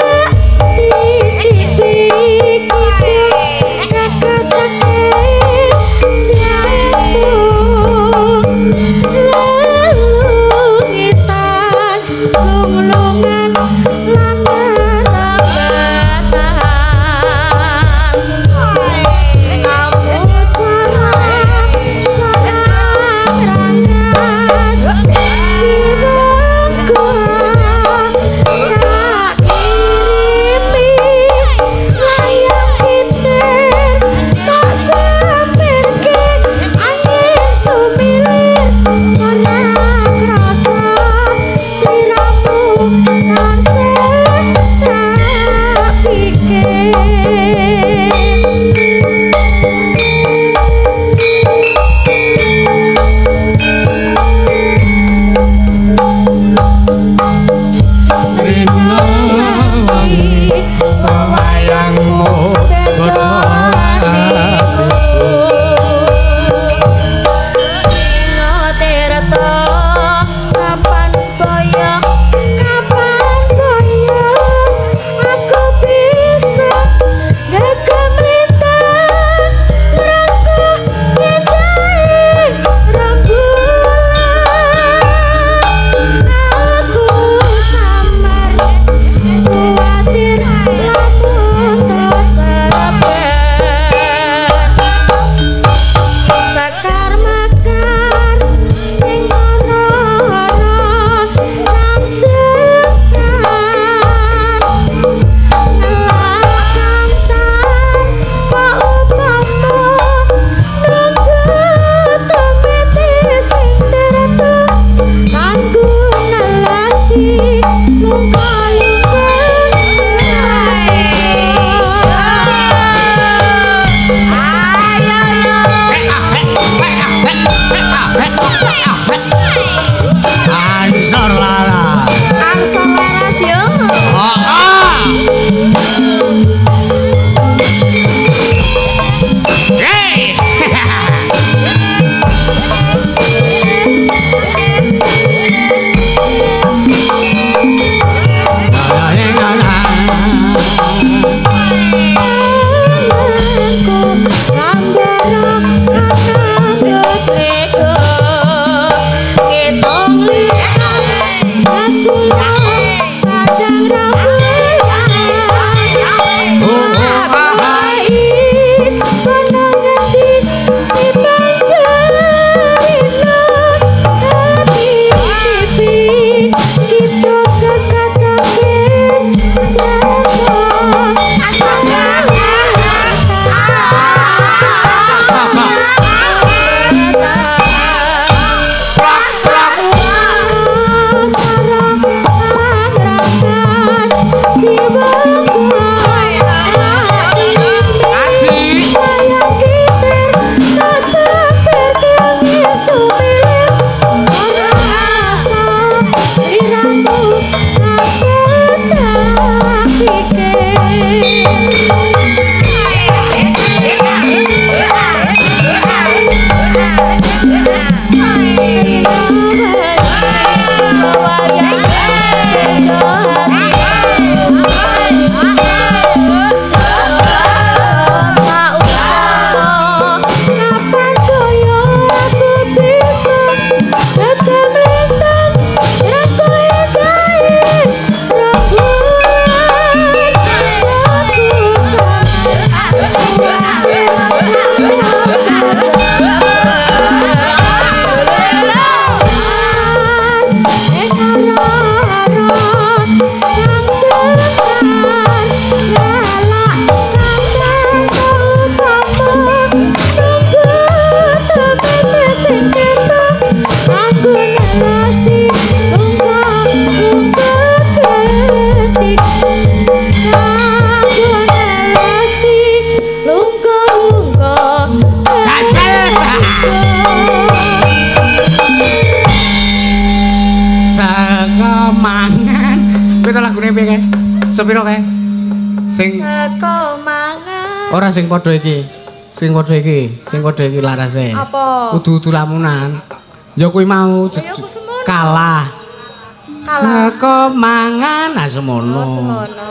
Sepiro kae? Sing saka mangan. Ora sing padha iki. Sing padha iki larase. Apa? Kudu lamunan. Ya kuwi mau kalah. Saka mangan semono. Oh, semono.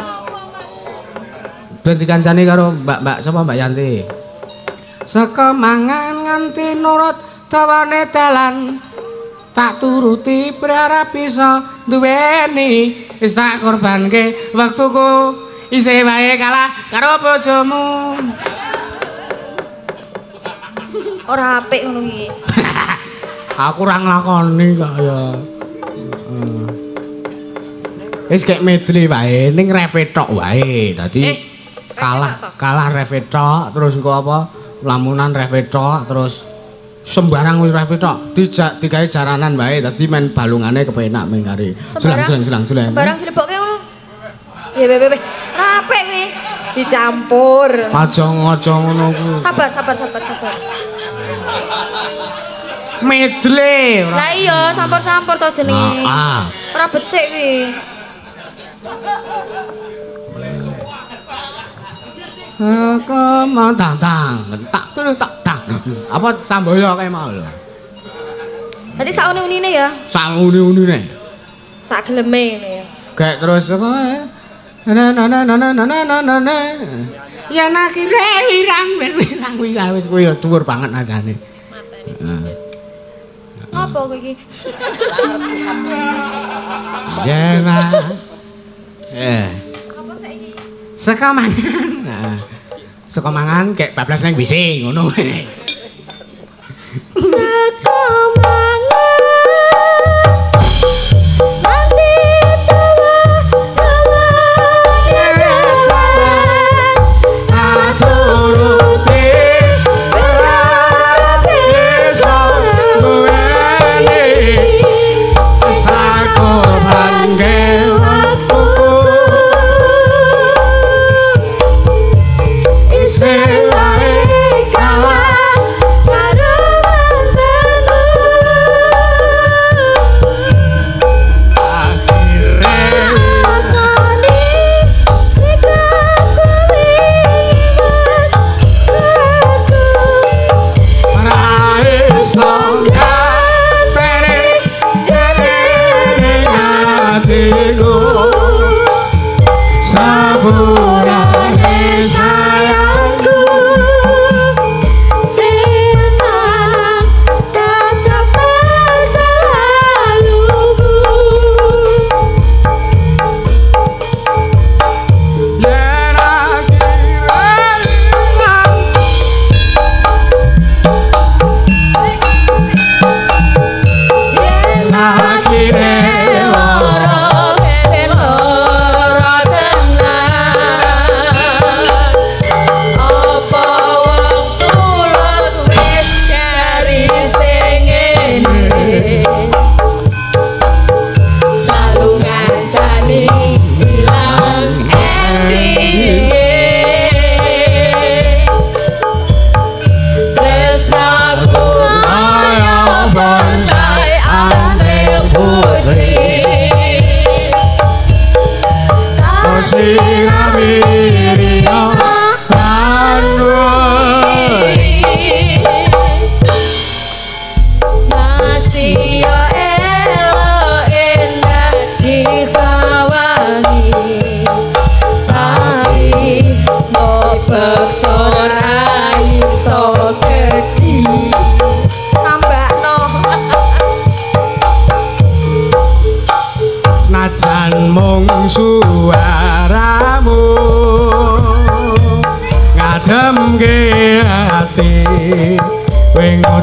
Ben dikancani karo Mbak sapa Mbak Yanti. Saka mangan nganti nurut dawane dalan. Tak turuti berharap bisa duweni wis tak korbanke waktuku isih wae kalah karo bojomu. Ora apik ngono iki. Aku ora nglakoni kok ya. Wis kek medley wae ning refe tok wae. Dadi kalah refe tok terus engko apa lamunan refe tok terus sembarang wis refe tok digawe jaranan wae dadi men balungane kepenak ming kari jelang. Sembarang dilebokke ngono. Ya be. Rapik kuwi. Dicampur. Aja ngono kuwi. Sabar. Medley ora. Lah iya campur-campur to jenenge. Ora becik kuwi. Saka tang tak. Apa samboyo kae mau lho. Dadi sak uni-unine ya. Sak uni-unine. Sak geleme ngene ya. Kayak terus na. Ya nakire wirang wis kuwi dhuwur banget nadane. Apa kowe iki? Ya nah. Apa saiki? Sekamangan. Nah. Sekamangan kayak bablas nang WC ngono.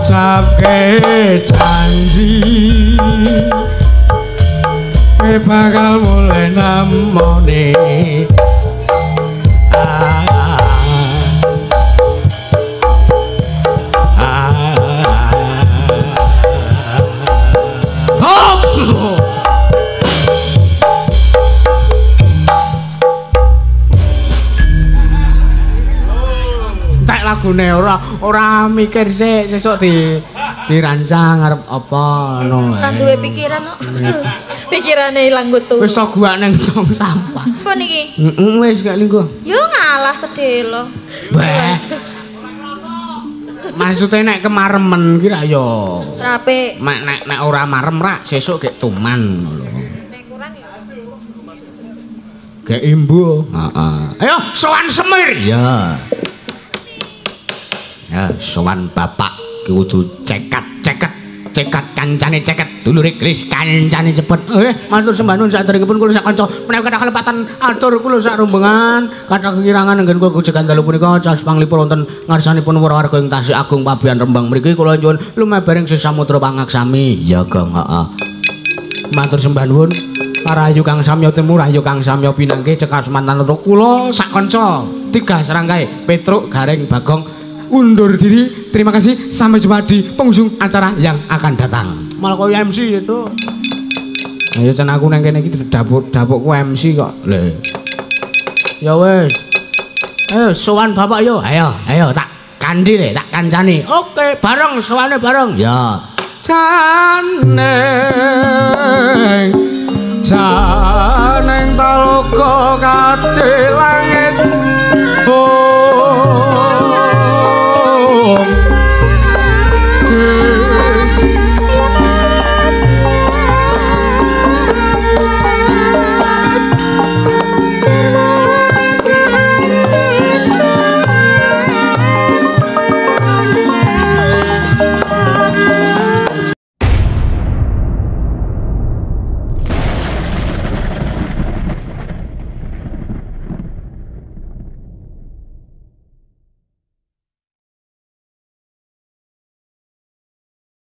ngucapke janji bakal mulai namone lagune ora mikir sesuk dirancang arep apa ngono. Lan duwe pikiran kok. Pikirane ilang goto. Wis to gua ning tong sampah. Apa niki? Wis gak linggo. Yo ngalah sedelo. Bah. Maksudnya nek kemaremen ki ra yo. Rape. Nek ora marem ra sesuk gek tuman lho. Nek kurang ya. Gek imbu. Heeh. Ayo sowan Semir. Ya. Ya, sowan bapak kudu cekat kancane ceket dulure Kris kancane cepet. Matur sembah nuwun saderengipun kula sak kanca menawi kathah kalepatan atur kula sak rombongan kathah kekirangan anggen kula gojegan dalu punika cas panglipur wonten ngarsanipun warga ing Tasik Agung Pabean Rembang mriki kula nyuwun lumebaring sesamudra pangaksami. Ya, Gong, heeh. Matur sembah nuwun parayu kang samya temu rayu kang samya pinangke cekap semantan kula sak kanca tiga serangkai Petruk Garing Bagong undur diri. Terima kasih, sampai jumpa di penghujung acara yang akan datang. Malah kau MC itu. Ayo can aku nang kene iki dapukku MC kok. Le. Ya wis. Ayo sowan bapak yo. Ayo tak kandi le, tak kancani. Oke, bareng sowane bareng. Ya. Janeng taloka kati